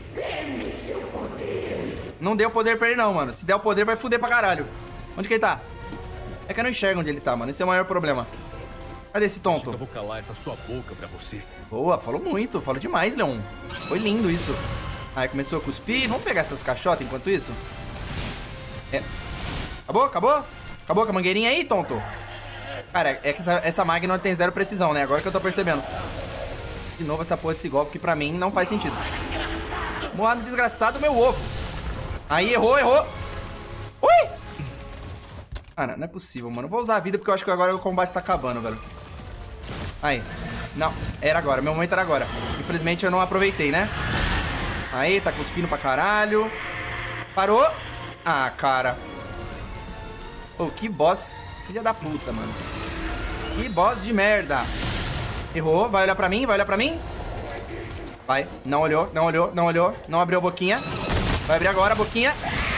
A: Não deu poder pra ele não, mano. Se der o poder, vai fuder pra caralho. Onde que ele tá? É que eu não enxergo onde ele tá, mano. Esse é o maior problema. Cadê esse tonto?
B: Eu vou calar essa sua boca pra você.
A: Boa, falou muito. Falou demais, Leon. Foi lindo isso. Aí começou a cuspir. Vamos pegar essas caixotas enquanto isso? É. Acabou? Acabou? Acabou com a mangueirinha aí, tonto? Cara, é que essa Magnum tem 0 precisão, né? Agora que eu tô percebendo. De novo essa porra desse golpe que pra mim não faz sentido. Morra no desgraçado, meu ovo. Aí, errou, errou. Ui! Cara, não é possível, mano. Vou usar a vida porque eu acho que agora o combate tá acabando, velho. Aí. Não, era agora. Meu momento era agora. Infelizmente eu não aproveitei, né? Aí, tá cuspindo pra caralho. Parou. Ah, cara. Pô, que boss. Filha da puta, mano. Que boss de merda. Errou. Vai olhar pra mim, vai olhar pra mim. Vai. Não olhou, não olhou, não olhou. Não abriu a boquinha. Vai abrir agora a boquinha.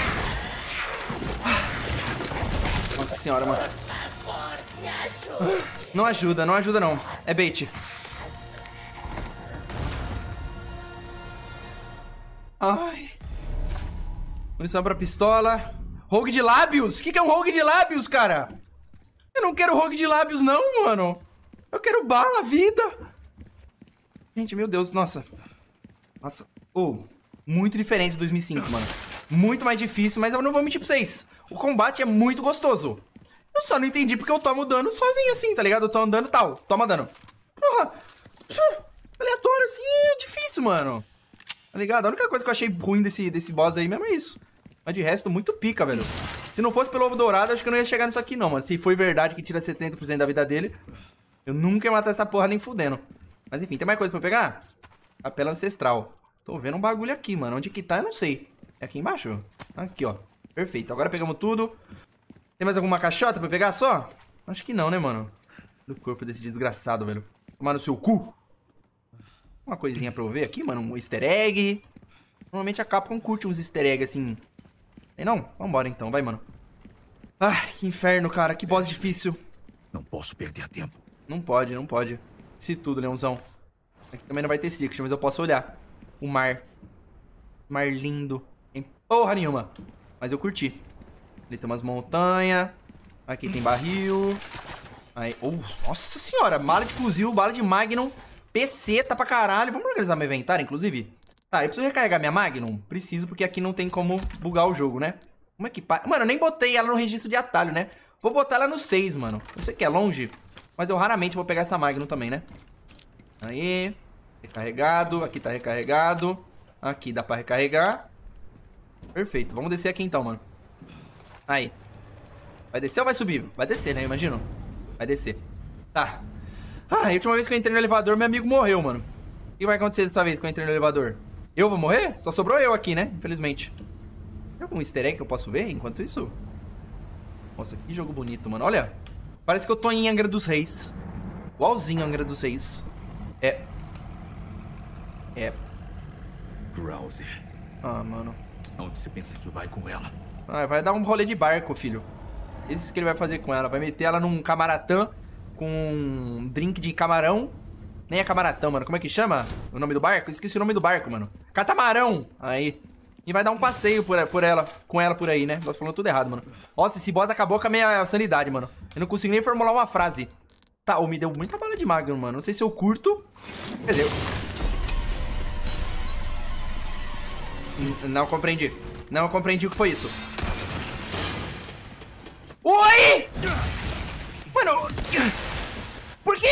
A: Nossa senhora, mano. Não ajuda, não ajuda não. É bait. Ai. Munição pra pistola. Rogue de lábios? O que é um rogue de lábios, cara? Eu não quero rogue de lábios não, mano. Eu quero bala, vida. Gente, meu Deus, nossa. Nossa. Oh, muito diferente de 2005, mano. Muito mais difícil, mas eu não vou mentir pra vocês. O combate é muito gostoso. Eu só não entendi porque eu tomo dano sozinho assim, tá ligado? Eu tô andando e tal. Toma dano. Porra. Aleatório assim é difícil, mano. Tá ligado? A única coisa que eu achei ruim desse boss aí mesmo é isso. Mas de resto, muito pica, velho. Se não fosse pelo ovo dourado, acho que eu não ia chegar nisso aqui não, mano. Se foi verdade que tira 70% da vida dele, eu nunca ia matar essa porra nem fudendo. Mas enfim, tem mais coisa pra eu pegar? Capela ancestral. Tô vendo um bagulho aqui, mano. Onde que tá, eu não sei. É aqui embaixo? Aqui, ó. Perfeito. Agora pegamos tudo. Tem mais alguma caixota pra eu pegar só? Acho que não, né, mano? Do corpo desse desgraçado, velho. Tomar no seu cu. Uma coisinha pra eu ver aqui, mano. Um easter egg. Normalmente a Capcom curte uns easter eggs assim. Tem não? Vambora então, vai, mano. Ai, que inferno, cara. Que boss difícil.
B: Não posso perder tempo.
A: Não pode, não pode. Se tudo, leãozão. Aqui também não vai ter Secret, mas eu posso olhar. O mar. Mar lindo. Tem porra nenhuma. Mas eu curti. Ali tem umas montanhas. Aqui tem barril. Aí, oh, nossa senhora. Bala de fuzil, bala de Magnum. PC tá pra caralho. Vamos organizar meu inventário, inclusive? Tá, eu preciso recarregar minha Magnum? Preciso, porque aqui não tem como bugar o jogo, né? Como é que... Mano, eu nem botei ela no registro de atalho, né? Vou botar ela no 6, mano. Eu sei que é longe, mas eu raramente vou pegar essa Magnum também, né? Aí. Recarregado. Aqui tá recarregado. Aqui dá pra recarregar. Perfeito. Vamos descer aqui então, mano. Aí. Vai descer ou vai subir? Vai descer, né? Eu imagino. Vai descer. Tá. Ah, a última vez que eu entrei no elevador, meu amigo morreu, mano. O que vai acontecer dessa vez que eu entrei no elevador? Eu vou morrer? Só sobrou eu aqui, né? Infelizmente. Tem algum easter egg que eu posso ver enquanto isso? Nossa, que jogo bonito, mano. Olha. Parece que eu tô em Angra dos Reis. Igualzinho a Angra dos Reis. É.
B: Krause.
A: Ah, mano.
B: Onde você pensa que vai com ela?
A: Ah, vai dar um rolê de barco, filho. Isso que ele vai fazer com ela. Vai meter ela num camaratã com um drink de camarão. Nem é camaratã, mano. Como é que chama o nome do barco? Esqueci o nome do barco, mano. Catamarão. Aí. E vai dar um passeio com ela por aí, né? Tô falando tudo errado, mano. Nossa, esse boss acabou com a minha sanidade, mano. Eu não consigo nem formular uma frase. Tá, me deu muita bala de magro, mano. Não sei se eu curto. Quer dizer, não compreendi. Não compreendi o que foi isso. Oi! Mano, por quê?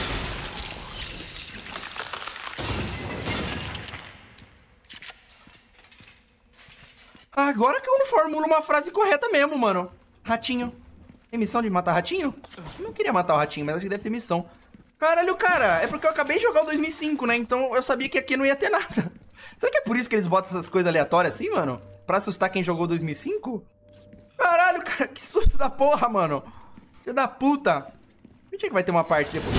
A: Agora que eu não formulo uma frase correta mesmo, mano. Ratinho. Tem missão de matar ratinho? Eu não queria matar o ratinho, mas acho que deve ter missão. Caralho, cara. É porque eu acabei de jogar o 2005, né? Então eu sabia que aqui não ia ter nada. Será que é por isso que eles botam essas coisas aleatórias assim, mano? Pra assustar quem jogou o 2005? Caralho, cara. Que susto da porra, mano. Filho da puta. Mentira que vai ter uma parte depois.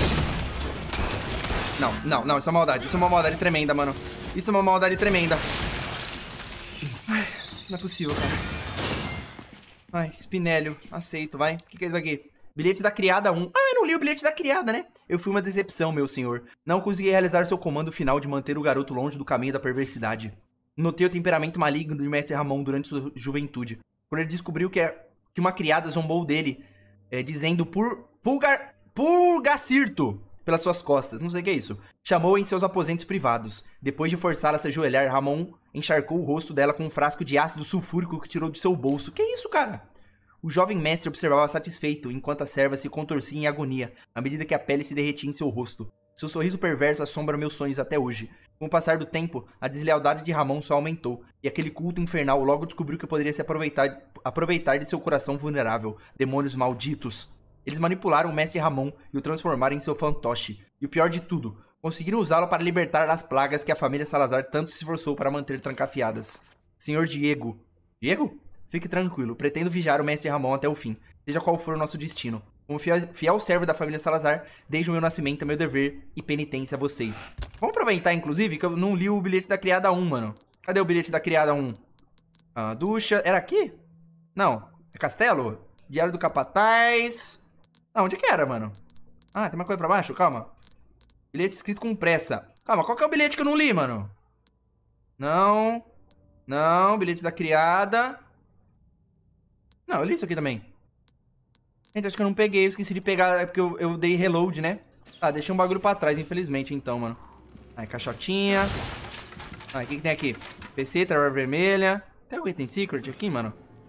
A: Não. Isso é uma maldade. Isso é uma maldade tremenda, mano. Isso é uma maldade tremenda. Ai, não é possível, cara. Ai, Spinelli, aceito, vai. O que é isso aqui? Bilhete da criada 1. Ah, eu não li o bilhete da criada, né? Eu fui uma decepção, meu senhor. Não consegui realizar seu comando final de manter o garoto longe do caminho da perversidade. Notei o temperamento maligno do mestre Ramon durante sua juventude. Quando ele descobriu que uma criada zombou dele, dizendo purgacirto pelas suas costas. Não sei o que é isso. Chamou-a em seus aposentos privados. Depois de forçá-la a se ajoelhar, Ramon encharcou o rosto dela com um frasco de ácido sulfúrico que tirou de seu bolso. Que isso, cara? O jovem mestre observava satisfeito, enquanto a serva se contorcia em agonia, à medida que a pele se derretia em seu rosto. Seu sorriso perverso assombra meus sonhos até hoje. Com o passar do tempo, a deslealdade de Ramon só aumentou, e aquele culto infernal logo descobriu que poderia se aproveitar de seu coração vulnerável. Demônios malditos. Eles manipularam o mestre Ramon e o transformaram em seu fantoche. E o pior de tudo, conseguiram usá-lo para libertar das plagas que a família Salazar tanto se esforçou para manter trancafiadas. Senhor Diego. Diego? Fique tranquilo, pretendo vigiar o mestre Ramon até o fim, seja qual for o nosso destino. Como fiel servo da família Salazar, desde o meu nascimento é meu dever e penitência a vocês. Vamos aproveitar, inclusive, que eu não li o bilhete da criada 1, mano. Cadê o bilhete da criada 1? Ah, ducha. Era aqui? Não. É castelo? Diário do Capataz. Ah, onde que era, mano? Ah, tem uma coisa pra baixo? Calma. Bilhete escrito com pressa. Calma, qual que é o bilhete que eu não li, mano? Não. Não, bilhete da criada. Não, eu li isso aqui também. Gente, acho que eu não peguei, eu esqueci de pegar, é porque eu dei reload, né? Ah, deixei um bagulho pra trás, infelizmente, então, mano. Aí, caixotinha. Ah, o que tem aqui? PC, trava vermelha. Tem algum item secret aqui, mano?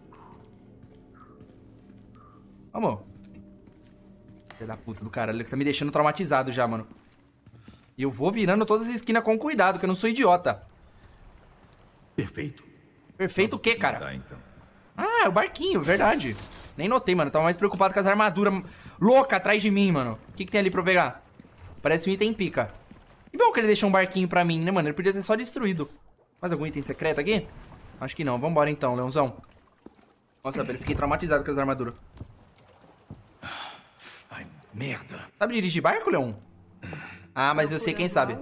A: Vamos. Filho da puta do caralho, ele tá me deixando traumatizado já, mano. E eu vou virando todas as esquinas com cuidado, que eu não sou idiota.
B: Perfeito.
A: Perfeito o quê, cara?
B: Tá, então.
A: Ah, é o barquinho, verdade. Nem notei, mano. Tava mais preocupado com as armaduras loucas atrás de mim, mano. O que tem ali pra eu pegar? Parece um item pica. Que bom que ele deixou um barquinho pra mim, né, mano? Ele podia ter só destruído. Mais algum item secreto aqui? Acho que não. Vambora então, Leãozão. Nossa, velho, fiquei traumatizado com as armaduras.
B: Ai, merda.
A: Sabe dirigir barco, Leão? Ah, mas eu sei quem sabe.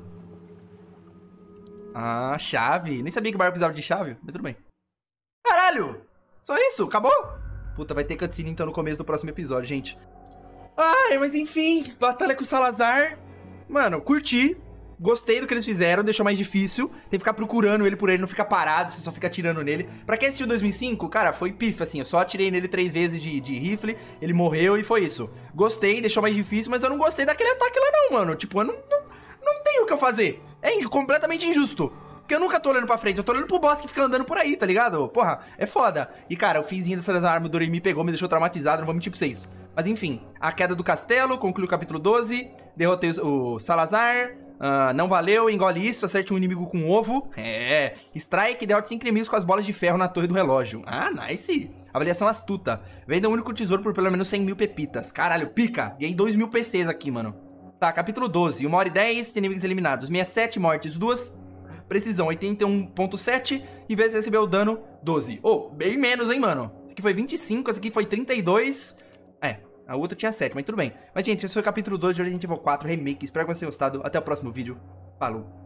A: Ah, chave. Nem sabia que o barco precisava de chave, mas tudo bem. Caralho! Só isso? Acabou? Puta, vai ter cutscene então no começo do próximo episódio, gente. Ai, mas enfim, batalha com o Salazar. Mano, curti. Gostei do que eles fizeram, deixou mais difícil. Tem que ficar procurando ele por ele, não fica parado, você só fica atirando nele. Pra quem assistiu 2005, cara, foi pifa, assim. Eu só atirei nele 3 vezes de rifle, ele morreu e foi isso. Gostei, deixou mais difícil, mas eu não gostei daquele ataque lá não, mano. Tipo, eu não tenho o que eu fazer. É completamente injusto. Porque eu nunca tô olhando pra frente, eu tô olhando pro boss que fica andando por aí, tá ligado? Porra, é foda. E, cara, o finzinho dessa armadura aí me pegou, me deixou traumatizado, não vou mentir pra vocês. Mas, enfim, a queda do castelo, conclui o capítulo 12, derrotei o Salazar, não valeu, engole isso, acerte um inimigo com um ovo. É, strike, derrota 5 inimigos com as bolas de ferro na torre do relógio. Ah, nice. Avaliação astuta. Venda um único tesouro por pelo menos 100 mil pepitas. Caralho, pica. Ganhei 2 mil PCs aqui, mano. Tá, capítulo 12, 1 hora e 10, inimigos eliminados. 67 mortes, 2... Precisão 81.7 e vezes recebeu dano 12. Oh, bem menos, hein, mano. Esse aqui foi 25, esse aqui foi 32. É, A outra tinha 7, mas tudo bem. Mas, gente, esse foi o capítulo 2 de Resident Evil 4 Remake. Espero que vocês tenham gostado. Até o próximo vídeo. Falou.